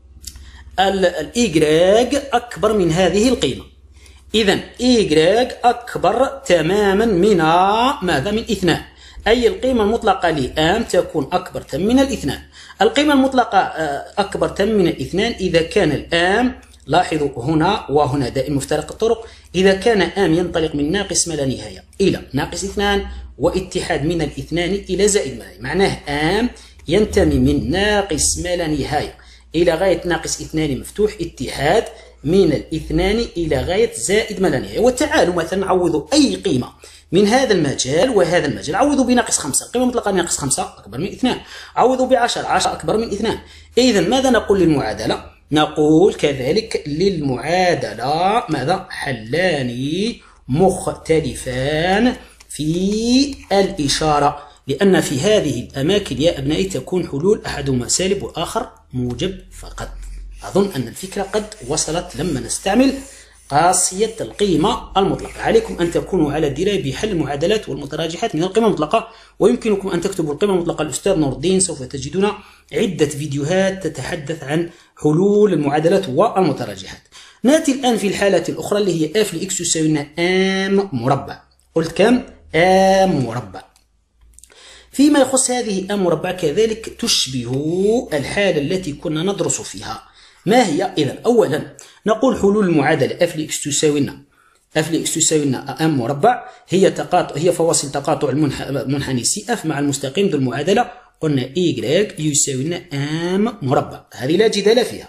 الإيجراج أكبر من هذه القيمة. إذا إيجراج أكبر تماما من ماذا؟ من اثنان، أي القيمة المطلقة لآم تكون أكبر تماما من الاثنان. القيمة المطلقة أكبر تماما من الاثنان إذا كان الآم، لاحظوا هنا وهنا دائما مفترق الطرق، إذا كان آم ينطلق من ناقص ما لا نهاية إلى ناقص اثنان واتحاد من الاثنان إلى زائد ما لا نهاية. معناه آم ينتمي من ناقص ما لا نهاية إلى غاية ناقص اثنان مفتوح، اتحاد من الاثنان إلى غاية زائد ما لا نهاية. وتعالوا مثلا عوضوا أي قيمة من هذا المجال وهذا المجال. عوضوا بناقص خمسة، القيمة المطلقة لناقص خمسة أكبر من اثنان. عوضوا بعشرة، عشرة أكبر من اثنان. إذا ماذا نقول للمعادلة؟ نقول كذلك للمعادلة ماذا؟ حلان مختلفان في الإشارة، لأن في هذه الأماكن يا أبنائي تكون حلول أحدهما سالب والآخر موجب فقط. أظن أن الفكرة قد وصلت لما نستعمل قاسية القيمة المطلقة. عليكم أن تكونوا على دراية بحل المعادلات والمتراجحات من القيمة المطلقة، ويمكنكم أن تكتبوا القيمة المطلقة الأستاذ نور الدين. سوف تجدون عدة فيديوهات تتحدث عن حلول المعادلات والمتراجحات. نأتي الآن في الحالة الأخرى اللي هي f لإكس تساوي لنا آم مربع. قلت كم؟ آم مربع. فيما يخص هذه آم مربع كذلك تشبه الحالة التي كنا ندرس فيها. ما هي؟ إذا أولا نقول حلول المعادلة f لإكس تساوي لنا f لإكس تساوي لنا آم مربع هي تقاطع هي فواصل تقاطع المنحني سي اف مع المستقيم ذو المعادلة. قلنا y يساوي لنا آم مربع، هذه لا جدال فيها.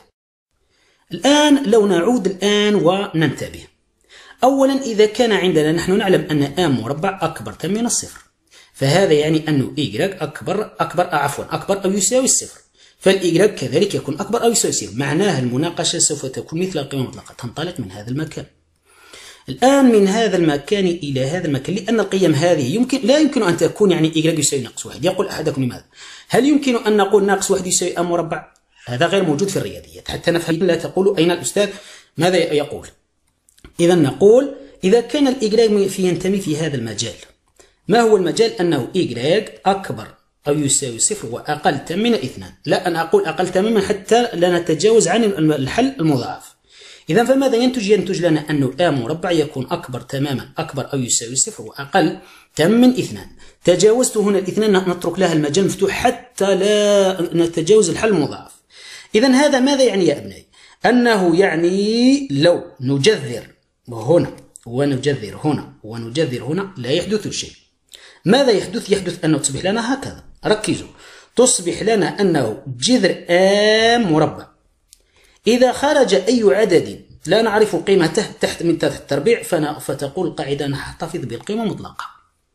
الآن لو نعود الآن وننتبه. أولا إذا كان عندنا نحن نعلم أن آم مربع أكبر من الصفر، فهذا يعني أنه y أكبر أكبر عفوا أكبر أو يساوي الصفر، فالإجراج كذلك يكون أكبر أو يساوي صفر. معناها المناقشة سوف تكون مثل القيمة المطلقة، تنطلق من هذا المكان. الآن من هذا المكان إلى هذا المكان، لأن القيم هذه يمكن لا يمكن أن تكون يعني إجراج يساوي ناقص واحد. يقول أحدكم لماذا؟ هل يمكن أن نقول ناقص واحد يساوي آم مربع؟ هذا غير موجود في الرياضيات حتى نفهم. لا تقولوا أين الأستاذ ماذا يقول. إذا نقول إذا كان الإجراج في ينتمي في هذا المجال، ما هو المجال؟ أنه إجراج أكبر أو يساوي صفر وأقل تماما من اثنان. لا أنا أقول أقل تماما حتى لا نتجاوز عن الحل المضاعف. إذا فماذا ينتج؟ ينتج لنا أنه آم مربع يكون أكبر تماما أكبر أو يساوي صفر وأقل تماما من اثنان. تجاوزت هنا الاثنان نترك لها المجال مفتوح حتى لا نتجاوز الحل المضاعف. إذا هذا ماذا يعني يا أبنائي؟ أنه يعني لو نجذر هنا ونجذر هنا ونجذر هنا لا يحدث شيء. ماذا يحدث؟ يحدث أنه تصبح لنا هكذا، ركزوا، تصبح لنا أنه جذر آم مربع إذا خرج أي عدد لا نعرف قيمته تحت من تحت التربيع فتقول القاعدة نحتفظ بالقيمة المطلقة.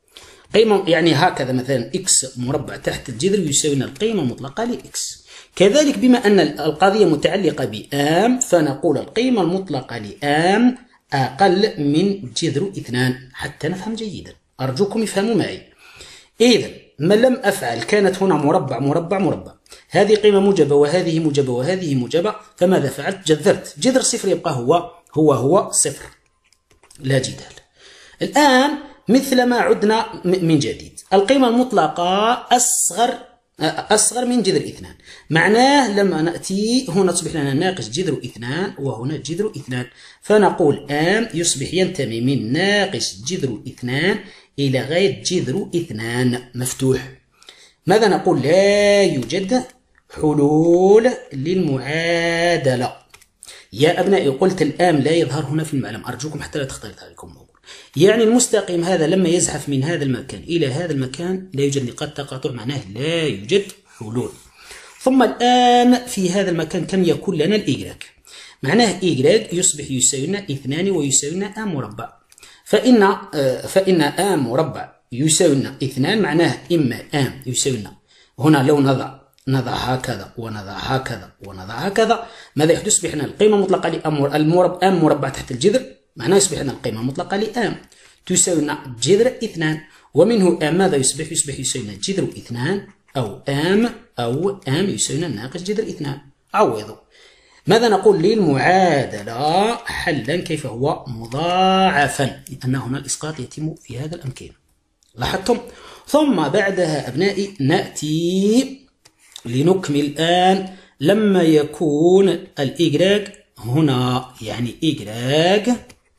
قيمة يعني هكذا مثلا إكس مربع تحت الجذر يساوي لنا القيمة المطلقة لإكس. كذلك بما أن القضية متعلقة بآم فنقول القيمة المطلقة لآم أقل من جذر اثنان حتى نفهم جيدا. أرجوكم افهموا معي. إذا ما لم أفعل كانت هنا مربع مربع مربع، هذه قيمة موجبة وهذه موجبة وهذه موجبة، فماذا فعلت؟ جذرت. جذر صفر يبقى هو هو هو صفر لا جدال. الآن مثلما عدنا من جديد، القيمة المطلقة أصغر أصغر من جذر اثنان، معناه لما نأتي هنا تصبح لنا ناقص جذر اثنان وهنا جذر اثنان، فنقول آم يصبح ينتمي من ناقص جذر اثنان إلى غاية جذر اثنان مفتوح. ماذا نقول؟ لا يوجد حلول للمعادلة. يا أبنائي قلت الآم لا يظهر هنا في المعلم، أرجوكم حتى لا تختلط عليكم الأمور. يعني المستقيم هذا لما يزحف من هذا المكان إلى هذا المكان لا يوجد نقاط تقاطع، معناه لا يوجد حلول. ثم الآن في هذا المكان كم يكون لنا الإيجراك؟ معناه إيجراك يصبح يساوي لنا اثنان ويساوي لنا آم مربع، فإن فإن آم مربع يساوي لنا اثنان، معناه إما آم يساوي لنا هنا لو نضع نضع هكذا ونضع هكذا ونضع هكذا، ماذا يحدث؟ يصبح لنا القيمة المطلقة لآم المربع آم مربع تحت الجذر، معناه يصبح لنا القيمة المطلقة لآم تساوي لنا جذر اثنان، ومنه آم ماذا يصبح؟ يصبح يساوي لنا جذر اثنان أو آم أو آم يساوي لنا ناقص جذر اثنان. عوضوا. ماذا نقول للمعادلة حلا كيف هو؟ مضاعفا، لأن هنا الإسقاط يتم في هذا الأمكان. لاحظتم؟ ثم بعدها أبنائي نأتي لنكمل الآن لما يكون الإيجراك هنا، يعني إيجراك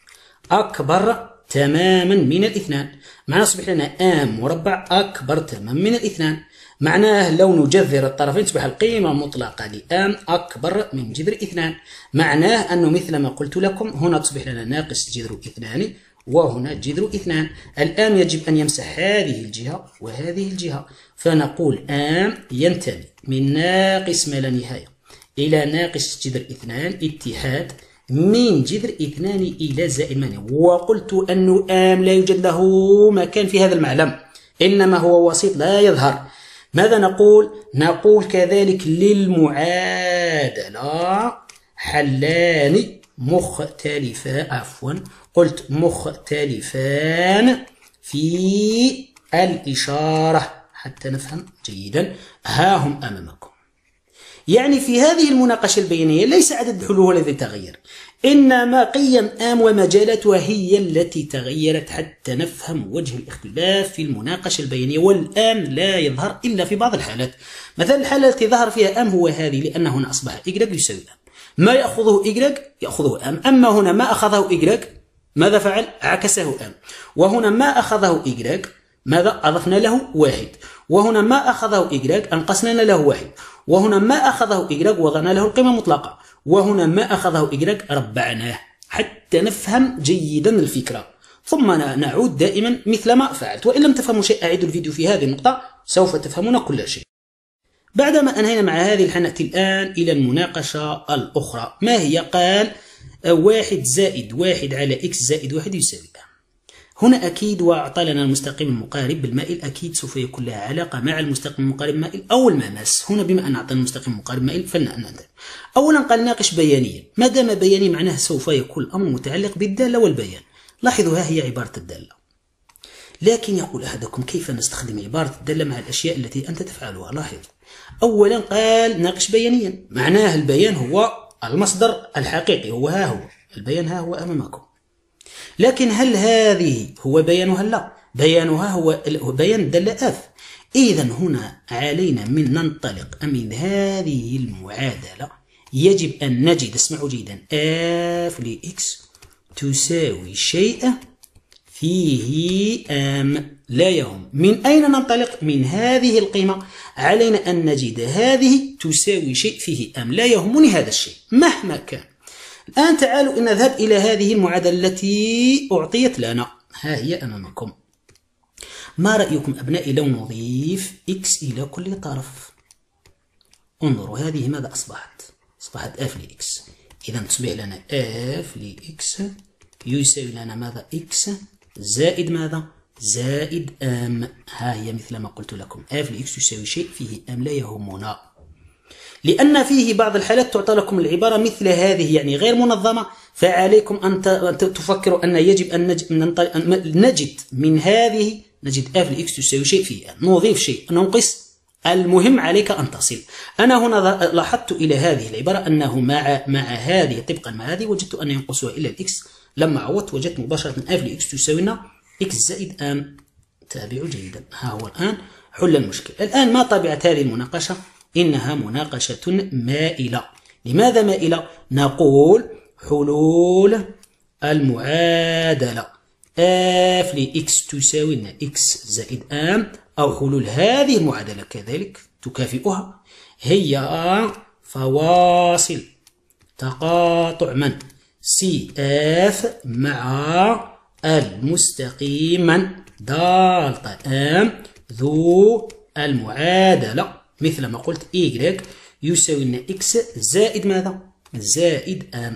أكبر تماما من الاثنان، معناه يصبح لنا آم مربع أكبر تماما من الاثنان، معناه لو نجذر الطرفين تصبح القيمة المطلقة لآم أكبر من جذر اثنان، معناه أنه مثل ما قلت لكم هنا تصبح لنا ناقص جذر اثنان وهنا جذر اثنان. الآم يجب أن يمسح هذه الجهة وهذه الجهة، فنقول آم ينتمي من ناقص ما لا نهاية إلى ناقص جذر اثنان اتحاد من جذر اثنان إلى زائد ما نهاية. وقلت أن آم لا يوجد له مكان في هذا المعلم، إنما هو وسيط لا يظهر. ماذا نقول؟ نقول كذلك للمعادلة حلان مختلفان، عفوا قلت مختلفان في الإشارة حتى نفهم جيدا. ها هم أمامكم. يعني في هذه المناقشة البيانية ليس عدد الحلول هو الذي تغير، إنما قيم آم ومجالاتها هي التي تغيرت حتى نفهم وجه الاختلاف في المناقشة البيانية. والآم لا يظهر إلا في بعض الحالات، مثلا الحالة التي ظهر فيها آم هو هذه، لأن هنا أصبح إيجراك يساوي آم، ما يأخذه إيجراك يأخذه آم، أما هنا ما أخذه إيجراك ماذا فعل؟ عكسه آم، وهنا ما أخذه إيجراك ماذا؟ أضفنا له واحد، وهنا ما أخذه إيجراك أنقصنا له واحد، وهنا ما أخذه إيجراك وضعنا له القيمة المطلقة، وهنا ما أخذه إيجراك ربعناه حتى نفهم جيدا الفكرة، ثم نعود دائما مثل ما فعلت. وإن لم تفهموا شيء أعيدوا الفيديو في هذه النقطة سوف تفهمون كل شيء. بعدما أنهينا مع هذه الحالة نأتي الآن إلى المناقشة الأخرى. ما هي؟ قال واحد زائد واحد على إكس زائد واحد يساوي آم. هنا أكيد وأعطى لنا المستقيم المقارب بالمائل، أكيد سوف يكون لها علاقة مع المستقيم المقارب المائل أو المماس. هنا بما أن أعطى المستقيم المقارب مائل فلننتبه. أولا قال ناقش بيانيا، ما دام بياني معناه سوف يكون الأمر متعلق بالدالة والبيان. لاحظوا ها هي عبارة الدالة، لكن يقول أحدكم كيف نستخدم عبارة الدالة مع الأشياء التي أنت تفعلها. لاحظ أولا قال ناقش بيانيا، معناه البيان هو المصدر الحقيقي، هو ها هو البيان ها هو أمامكم. لكن هل هذه هو بيانها؟ لا، بيانها هو بيان الدالة اف. إذا هنا علينا من ننطلق من هذه المعادلة، يجب أن نجد، اسمعوا جيدا، اف لإكس تساوي شيء فيه آم لا يهم. من أين ننطلق؟ من هذه القيمة. علينا أن نجد هذه تساوي شيء فيه آم، لا يهمني هذا الشيء مهما كان. الآن تعالوا نذهب إلى هذه المعادلة التي أعطيت لنا، ها هي أمامكم. ما رأيكم أبنائي لو نضيف إكس إلى كل طرف؟ انظروا هذه ماذا أصبحت؟ أصبحت اف لإكس. إذا تصبح لنا اف لإكس يساوي لنا ماذا؟ إكس زائد ماذا؟ زائد ام. ها هي مثل ما قلت لكم اف لإكس تساوي شيء فيه ام لا يهمنا، لأن فيه بعض الحالات تعطى لكم العبارة مثل هذه يعني غير منظمة، فعليكم أن تفكروا أن يجب أن نجد من هذه نجد اف لإكس تساوي شيء فيه ام، نضيف شيء ننقص، المهم عليك أن تصل. أنا هنا لاحظت إلى هذه العبارة أنه مع مع هذه طبقا مع هذه وجدت أن ينقصها إلى الإكس، لما عوضت وجدت مباشرة اف لإكس تساوي لنا إكس زائد ام. تابعوا جيدا. ها هو الآن حل المشكل. الآن ما طبيعة هذه المناقشة؟ إنها مناقشة مائلة. لماذا مائلة؟ نقول حلول المعادلة اف لإكس تساوي لنا إكس زائد ام، أو حلول هذه المعادلة كذلك تكافئها، هي فواصل تقاطع من سي اف مع المستقيم من دالتا ام ذو المعادلة، مثل ما قلت y يساوي لنا x زائد ماذا؟ زائد ام.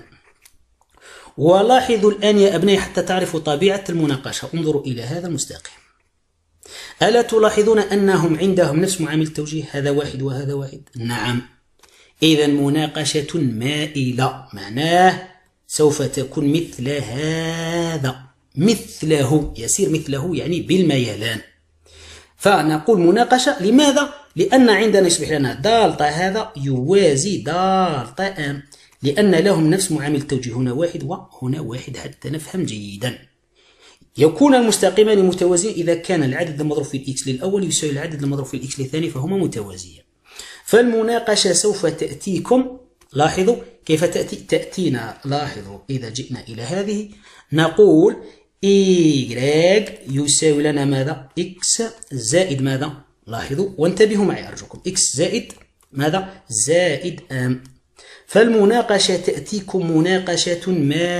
ولاحظوا الآن يا أبنائي حتى تعرفوا طبيعة المناقشة، انظروا إلى هذا المستقيم. ألا تلاحظون أنهم عندهم نفس معامل التوجيه؟ هذا واحد وهذا واحد. نعم. إذا مناقشة مائلة معناه سوف تكون مثل هذا، مثله، يصير مثله يعني بالميلان. فنقول مناقشة. لماذا؟ لأن عندنا يصبح لنا دالتا هذا يوازي دالتا ام، لأن لهم نفس معامل التوجيه، هنا واحد وهنا واحد حتى نفهم جيدا. يكون المستقيمان متوازيين إذا كان العدد المضروب في الإكس للأول يساوي العدد المضروب في الإكس للثاني، فهما متوازيان. فالمناقشة سوف تأتيكم، لاحظوا كيف تأتي، تأتينا، لاحظوا إذا جئنا إلى هذه نقول y يساوي لنا ماذا؟ x زائد ماذا؟ لاحظوا وانتبهوا معي أرجوكم، x زائد ماذا؟ زائد ام. فالمناقشة تأتيكم مناقشة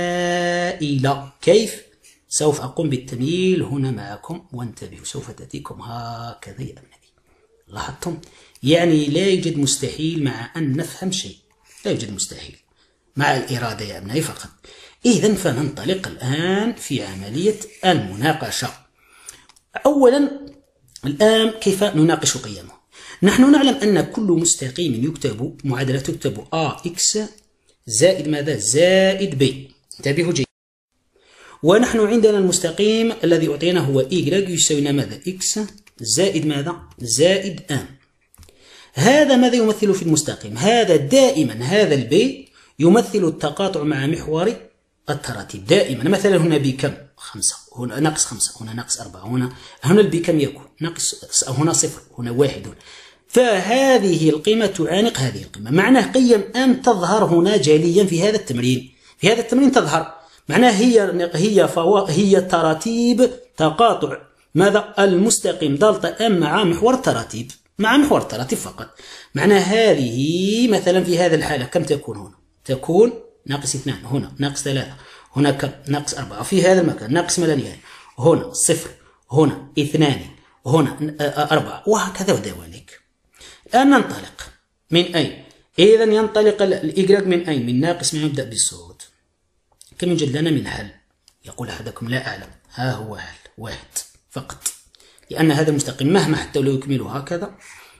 مائلة. كيف؟ سوف أقوم بالتمييل هنا معكم وانتبهوا، سوف تأتيكم هكذا يا أبنائي. لاحظتم؟ يعني لا يوجد مستحيل مع أن نفهم شيء، لا يوجد مستحيل مع الإرادة يا أبنائي فقط. إذن فننطلق الآن في عملية المناقشة. أولا الآن كيف نناقش قيمه؟ نحن نعلم أن كل مستقيم يكتب معادلة تكتب ax زائد ماذا؟ زائد b. انتبهوا جيدا. ونحن عندنا المستقيم الذي أعطينا هو y يساوي لنا ماذا؟ x زائد ماذا؟ زائد ام. هذا ماذا يمثل في المستقيم؟ هذا دائما هذا البي يمثل التقاطع مع محور التراتيب دائما. مثلا هنا بي كم؟ خمسة، هنا ناقص خمسة، هنا ناقص أربعة، هنا هنا البي كم يكون؟ ناقص، هنا صفر، هنا واحد. فهذه القيمة تعانق هذه القيمة، معناه قيم ام تظهر هنا جاليا في هذا التمرين، في هذا التمرين تظهر، معناه هي هي فوا هي تراتيب تقاطع ماذا؟ المستقيم دالتا ام مع محور التراتيب، مع محور التراتيب فقط. معناه هذه مثلا في هذا الحالة كم تكون هنا؟ تكون ناقص اثنان، هنا ناقص ثلاثة، هنا كم؟ ناقص أربعة، في هذا المكان ناقص ما لا نهاية، هنا صفر، هنا اثنان، هنا أربعة، وهكذا وذلك. الآن ننطلق من أين؟ إذا ينطلق الإجراء من أين؟ من ناقص ما يبدأ بالصعود. كم يوجد لنا من حل؟ يقول أحدكم لا أعلم. ها هو حل واحد فقط، لأن هذا المستقيم مهما حتى لو يكمله هكذا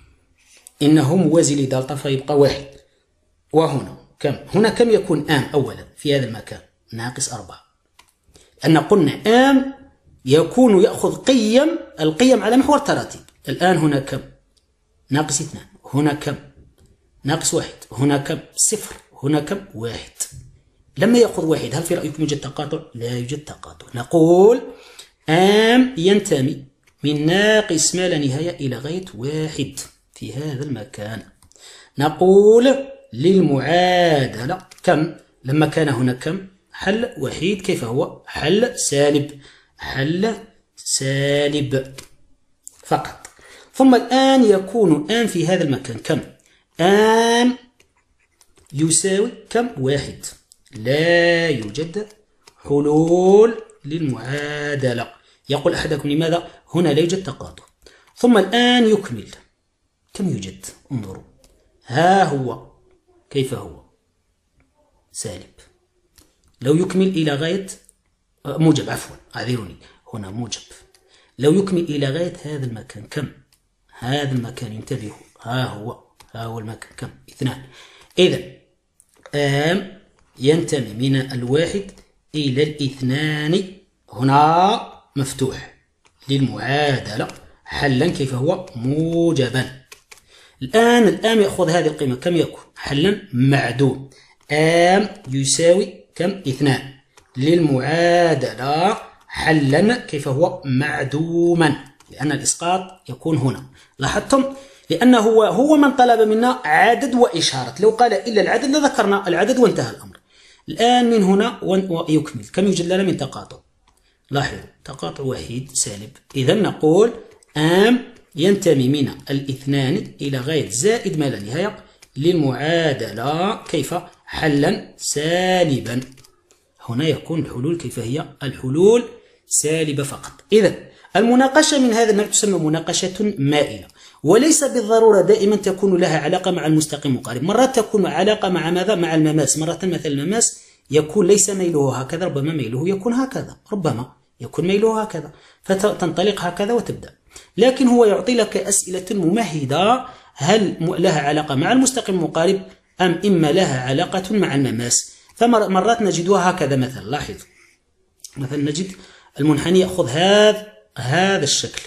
إنه موازي لدالتا فيبقى واحد. وهنا كم؟ هنا كم يكون آم أولا في هذا المكان؟ ناقص أربعة، لأن قلنا آم يكون يأخذ قيم القيم على محور تراتيب. الآن هنا كم؟ ناقص اثنان، هنا كم؟ ناقص واحد، هنا كم؟ صفر، هنا كم؟ واحد. لما يأخذ واحد هل في رأيكم يوجد تقاطع؟ لا يوجد تقاطع. نقول آم ينتمي من ناقص ما لا نهاية إلى غاية واحد في هذا المكان. نقول للمعادلة كم؟ لما كان هنا كم؟ حل وحيد. كيف هو؟ حل سالب، حل سالب فقط. ثم الآن يكون آن في هذا المكان كم؟ آن يساوي كم؟ واحد. لا يوجد حلول للمعادلة. يقول أحدكم لماذا؟ هنا لا يوجد تقاطع. ثم الآن يكمل. كم يوجد؟ انظروا، ها هو كيف هو؟ سالب. لو يكمل إلى غاية موجب، عفوا أعذروني، هنا موجب. لو يكمل إلى غاية هذا المكان كم؟ هذا المكان انتبهوا، ها هو ها هو المكان كم؟ اثنان. إذا آم ينتمي من الواحد إلى الاثنان، هنا مفتوح للمعادلة حلا كيف هو؟ موجبا. الآن الآن يأخذ هذه القيمة كم يكون؟ حلا معدوم. آم يساوي كم؟ اثنان للمعادلة حلا كيف هو؟ معدوما، لأن الإسقاط يكون هنا. لاحظتم؟ لأنه هو هو من طلب منا عدد وإشارة، لو قال إلا العدد لذكرنا العدد وانتهى الأمر. الآن من هنا ويكمل كم يوجد لنا من تقاطع؟ لاحظوا تقاطع وحيد سالب. إذا نقول آم ينتمي من الاثنان إلى غاية زائد ما لا نهاية للمعادلة كيف؟ حلا سالبا. هنا يكون الحلول كيف هي؟ الحلول سالبة فقط. إذا المناقشة من هذا النوع تسمى مناقشة مائلة، وليس بالضرورة دائما تكون لها علاقة مع المستقيم المقارب. مرات تكون علاقة مع ماذا؟ مع المماس. مرات مثل المماس يكون ليس ميله هكذا، ربما ميله يكون هكذا، ربما يكون ميله هكذا، فتنطلق هكذا وتبدأ. لكن هو يعطي لك أسئلة ممهدة، هل لها علاقة مع المستقيم المقارب أم إما لها علاقة مع المماس. فمرات نجدها هكذا مثلا. لاحظ مثلا نجد المنحني يأخذ هذا هذا الشكل،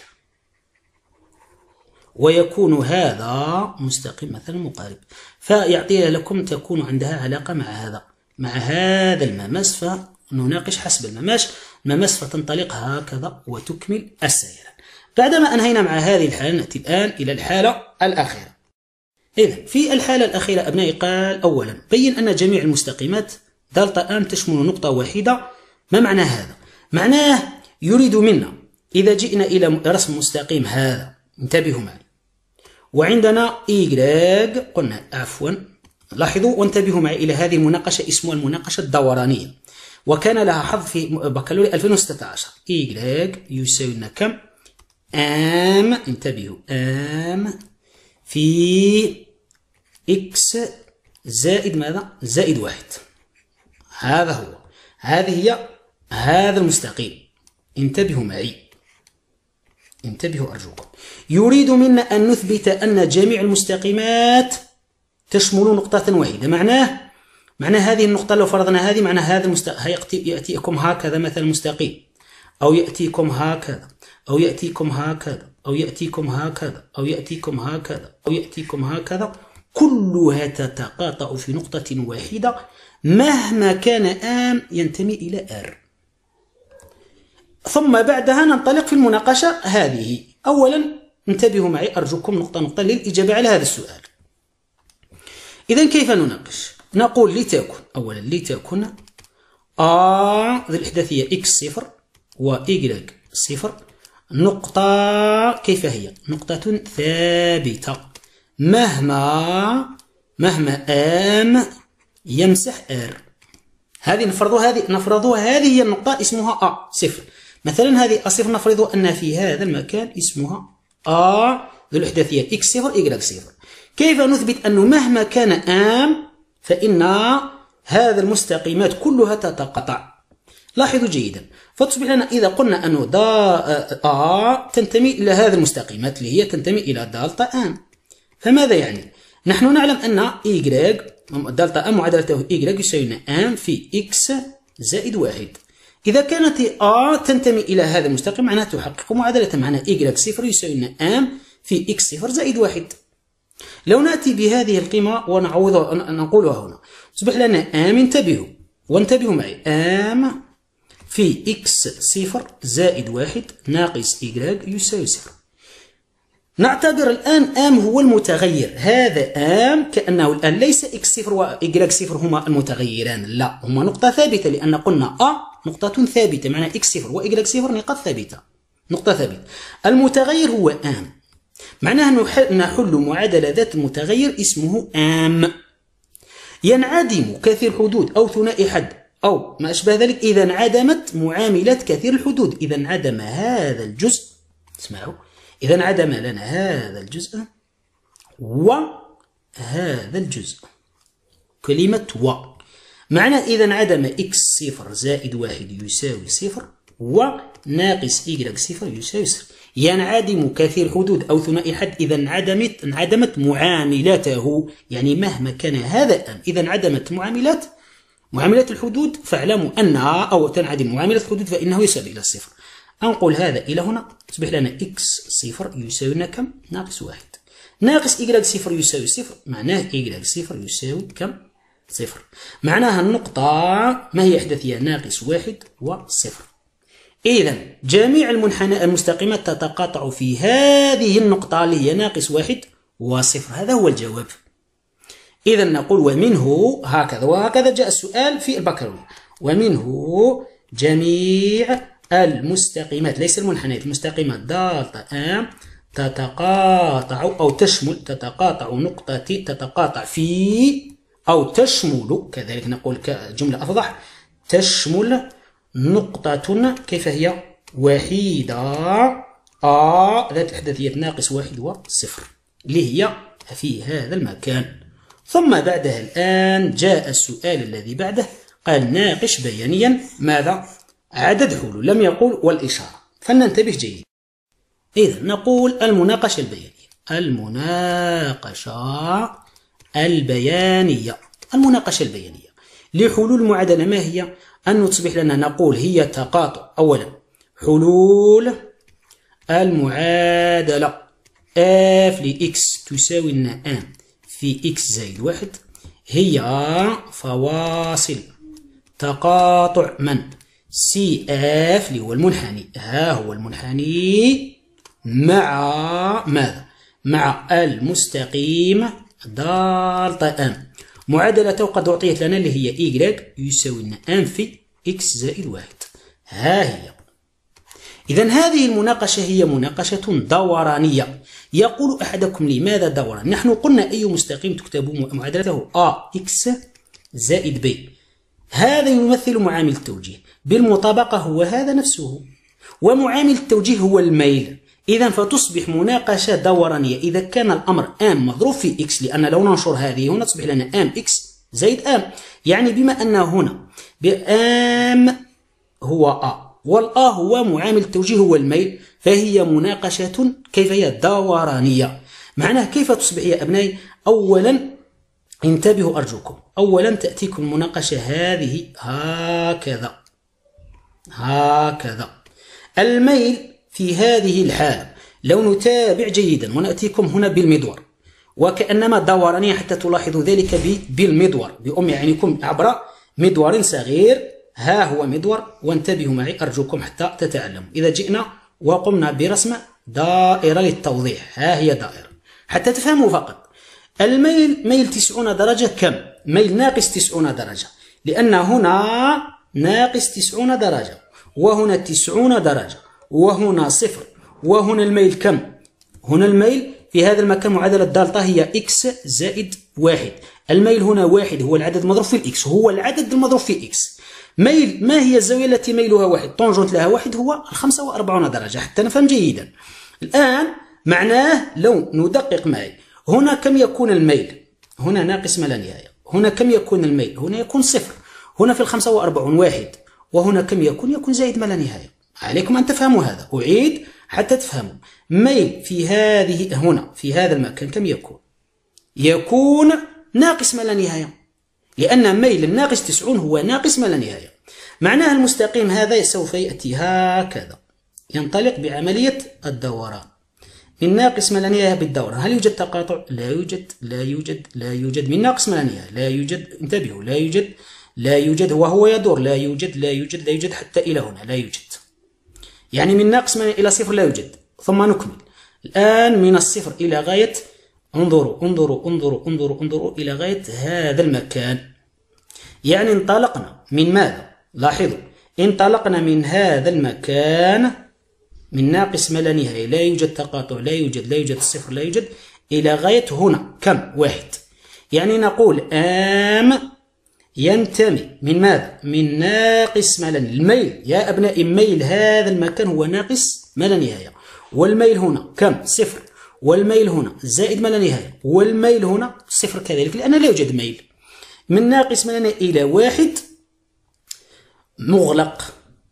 ويكون هذا مستقيم مثلا مقارب، فيعطيها لكم تكون عندها علاقة مع هذا مع هذا المماس، فنناقش حسب المماس المماس فتنطلق هكذا وتكمل السير. بعدما أنهينا مع هذه الحالة نأتي الآن إلى الحالة الأخيرة. إذا في الحالة الأخيرة أبنائي قال أولا بين أن جميع المستقيمات دالتا آم تشمل نقطة واحدة. ما معنى هذا؟ معناه يريد منا إذا جئنا إلى رسم مستقيم هذا، انتبهوا معي، وعندنا إيجراج قلنا عفوا لاحظوا وانتبهوا معي إلى هذه المناقشة اسمها المناقشة الدورانية، وكان لها حظ في بكالوريا ألفين وستة عشر. إيجراج يساوي لنا كم؟ آم انتبهوا آم في إكس زائد ماذا؟ زائد واحد. هذا هو هذه هي هذا المستقيم. انتبهوا معي انتبهوا أرجوكم. يريد منا أن نثبت أن جميع المستقيمات تشمل نقطة واحدة. معناه معنى هذه النقطة لو فرضنا هذه معنى هذا المستقيم يأتيكم هكذا مثلا مستقيم، أو يأتيكم هكذا، أو يأتيكم هكذا، أو يأتيكم هكذا، أو يأتيكم هكذا، أو يأتيكم هكذا، كلها تتقاطع في نقطة واحدة مهما كان آم ينتمي إلى آر. ثم بعدها ننطلق في المناقشة هذه. أولا انتبهوا معي أرجوكم نقطة نقطة للإجابة على هذا السؤال. إذن كيف نناقش؟ نقول لتكن أولا لتكن آ ذي الإحداثية إكس صفر و إيجراج صفر نقطة كيف هي؟ نقطة ثابتة مهما مهما آم يمسح آر. هذه نفرضها هذه نفرضها هذه هي النقطة اسمها أ صفر. مثلا هذه أصفر نفرض أن في هذا المكان اسمها أ ذو الإحداثية إكس صفر إيجراج صفر. كيف نثبت أنه مهما كان آم فإن هذا المستقيمات كلها تتقاطع؟ لاحظوا جيدا. فتصبح لنا إذا قلنا أنه دا أ تنتمي إلى هذه المستقيمات اللي هي تنتمي إلى دالتا آم، فماذا يعني؟ نحن نعلم أن إيجراج دالتا آم معادلته إيجراج يساوي لنا آم في إكس زائد واحد. إذا كانت أ تنتمي إلى هذا المستقيم معناها تحقق معادلة، معناها إيجراج صفر يساوي لنا آم في إكس صفر زائد واحد. لو نأتي بهذه القيمة ونعوضها نقولها هنا تصبح لنا آم انتبهوا وانتبهوا معي آم في إكس صفر زائد واحد ناقص إيجراج يساوي صفر. نعتبر الآن آم هو المتغير. هذا آم كأنه الآن ليس إكس صفر وإيجراج صفر هما المتغيران، لا هما نقطة ثابتة، لأن قلنا أ نقطة ثابتة معنى إكس صفر وإيجراج صفر نقاط ثابتة نقطة ثابتة. المتغير هو آم، معناه نحل معادلة ذات المتغير اسمه آم. ينعدم كثير الحدود أو ثنائي حد أو ما أشبه ذلك إذا انعدمت معاملات كثير الحدود. إذا انعدم هذا الجزء، اسمعوا، إذا انعدم لنا هذا الجزء وهذا الجزء، كلمة و، معنى إذا انعدم إكس صفر زائد واحد يساوي صفر وناقص إيكغيك صفر يساوي صفر. ينعدم كثير الحدود أو ثنائي الحد إذا انعدمت انعدمت معاملته، يعني مهما كان هذا الأمر إذا انعدمت معاملات معاملات الحدود فاعلموا أنها أو تنعدم معاملة الحدود فإنه يصل إلى الصفر. أنقل هذا إلى هنا تصبح لنا إكس صفر يساوي لنا كم؟ ناقص واحد. ناقص إيكغيك صفر يساوي صفر معناه إيكغيك صفر يساوي كم؟ صفر. معناها النقطة ما هي إحداثية؟ ناقص واحد وصفر. إذا جميع المنحنى المستقيمات تتقاطع في هذه النقطة اللي هي ناقص واحد وصفر. هذا هو الجواب. إذا نقول ومنه هكذا وهكذا جاء السؤال في البكالوريا، ومنه جميع المستقيمات ليس المنحنيات المستقيمات دالتا ام تتقاطع أو تشمل تتقاطع نقطة تتقاطع في أو تشمل كذلك نقول كجملة أفضح تشمل نقطة كيف هي؟ وحيدة آ ذات إحداثية ناقص واحد وصفر اللي هي في هذا المكان. ثم بعدها الآن جاء السؤال الذي بعده قال ناقش بيانيا ماذا؟ عدد حلول، لم يقول والإشارة، فلننتبه جيدا. إذا نقول المناقشة البيانية المناقشة البيانية المناقشة البيانية لحلول المعادلة ما هي؟ أن تصبح لنا نقول هي تقاطع أولا حلول المعادلة f لإكس تساوي لنا ام في إكس زائد واحد هي فواصل تقاطع من؟ سي اف اللي هو المنحني، ها هو المنحني مع ماذا؟ مع المستقيم دالتا ام. معادلته قد أعطيت لنا اللي هي إيكغيك يساوي لنا ام في إكس زائد واحد. ها هي. إذا هذه المناقشة هي مناقشة دورانية. يقول أحدكم لماذا دوران؟ نحن قلنا أي مستقيم تكتب معادلته أ إكس زائد ب، هذا يمثل معامل التوجيه، بالمطابقة هو هذا نفسه، ومعامل التوجيه هو الميل. إذا فتصبح مناقشة دورانية إذا كان الأمر ام مضروب في إكس، لأن لو ننشر هذه هنا تصبح لنا ام إكس زائد ام، يعني بما أن هنا بام هو أ والآ هو معامل التوجيه هو الميل، فهي مناقشة كيف هي؟ دورانية. معناه كيف تصبح يا أبنائي؟ أولا انتبهوا أرجوكم، أولا تأتيكم المناقشة هذه هكذا هكذا. الميل في هذه الحالة لو نتابع جيدا ونأتيكم هنا بالمدور وكأنما دورانية حتى تلاحظوا ذلك بالمدور بأم عينكم عبر مدور صغير. ها هو مدور، وانتبهوا معي أرجوكم حتى تتعلموا. إذا جئنا وقمنا برسم دائرة للتوضيح، ها هي دائرة حتى تفهموا فقط. الميل ميل تسعون درجة كم؟ ميل ناقص تسعون درجة، لأن هنا ناقص تسعون درجة وهنا تسعون درجة وهنا صفر وهنا الميل كم؟ هنا الميل في هذا المكان معادلة دالتا هي إكس زائد واحد. الميل هنا واحد هو العدد المضروب في الإكس، هو العدد المضروب في إكس. ميل ما هي الزاوية التي ميلها واحد؟ طونجنت لها واحد هو خمسة وأربعون درجة حتى نفهم جيدا. الآن معناه لو ندقق معي هنا كم يكون الميل؟ هنا ناقص ما لا نهاية. هنا كم يكون الميل؟ هنا يكون صفر. هنا في الخمسة وأربعون واحد. وهنا كم يكون؟ يكون زائد ما لا نهاية. عليكم أن تفهموا هذا، أعيد حتى تفهموا. ميل في هذه هنا في هذا المكان كم يكون؟ يكون ناقص ما لا نهاية، لأن ميل الناقص تسعون هو ناقص ما لا نهاية. معناها المستقيم هذا سوف يأتي هكذا، ينطلق بعملية الدوران من ناقص ما لا نهاية بالدوران. هل يوجد تقاطع؟ لا يوجد لا يوجد لا يوجد. من ناقص ما لا نهاية لا يوجد، انتبهوا لا يوجد لا يوجد وهو يدور لا يوجد لا يوجد لا يوجد حتى إلى هنا لا يوجد. يعني من ناقص ما إلى صفر لا يوجد. ثم نكمل الآن من الصفر إلى غاية، انظروا انظروا انظروا انظروا انظروا إلى غاية هذا المكان. يعني انطلقنا من ماذا؟ لاحظوا انطلقنا من هذا المكان من ناقص ما لا نهاية لا يوجد تقاطع لا يوجد لا يوجد الصفر لا يوجد إلى غاية هنا كم؟ واحد. يعني نقول آم ينتمي من ماذا؟ من ناقص ما لا نهاية. الميل يا أبنائي ميل هذا المكان هو ناقص ما لا نهاية، والميل هنا كم؟ صفر، والميل هنا زائد ما لا نهاية، والميل هنا صفر كذلك لأن لا يوجد ميل. من ناقص ما لا نهاية إلى واحد مغلق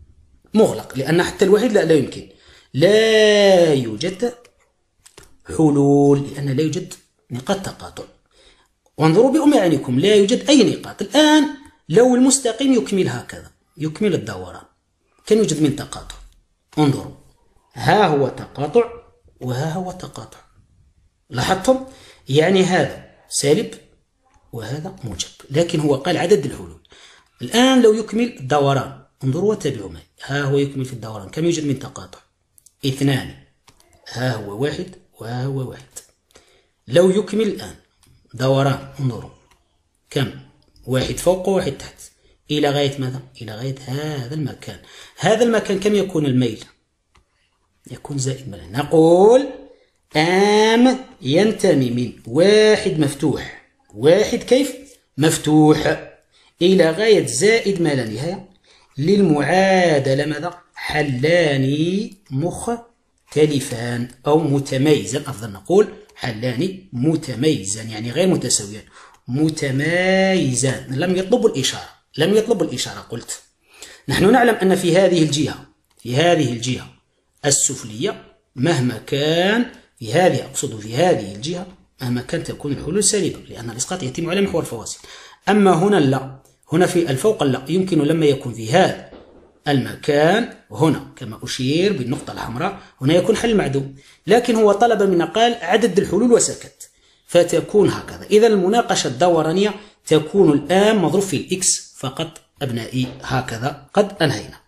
مغلق، لأن حتى الوحيد لا لا يمكن. لا يوجد حلول لأن لا يوجد نقاط تقاطع. وانظروا بأم عينكم لا يوجد أي نقاط. الآن لو المستقيم يكمل هكذا، يكمل الدوران، كان يوجد من تقاطع. انظروا، ها هو تقاطع وها هو تقاطع، لاحظتم؟ يعني هذا سالب وهذا موجب، لكن هو قال عدد الحلول. الآن لو يكمل الدوران، انظروا وتابعوا معي، ها هو يكمل في الدوران، كم يوجد من تقاطع؟ اثنان، ها هو واحد وها هو واحد. لو يكمل الآن دوران، انظروا كم؟ واحد فوق وواحد تحت، إلى غاية ماذا؟ إلى غاية هذا المكان. هذا المكان كم يكون الميل؟ يكون زائد ميل. نقول آم ينتمي من واحد مفتوح، واحد كيف؟ مفتوح، إلى غاية زائد ما لا نهاية للمعادلة ماذا؟ حلان مختلفان أو متميزان، أفضل نقول حلان متميزان، يعني غير متساويان، متمايزان. لم يطلبوا الإشارة، لم يطلبوا الإشارة. قلت نحن نعلم أن في هذه الجهة، في هذه الجهة السفلية مهما كان، في هذه أقصد في هذه الجهة مهما كان تكون الحلول سالبة، لأن الإسقاط يتم على محور الفواصل. أما هنا لا، هنا في الفوق لا، يمكن لما يكون في هذا المكان هنا كما أشير بالنقطة الحمراء، هنا يكون حل معدوم، لكن هو طلب منا قال عدد الحلول وسكت، فتكون هكذا. إذا المناقشة الدورانية تكون الآن مضروب في الإكس فقط أبنائي، هكذا قد أنهينا.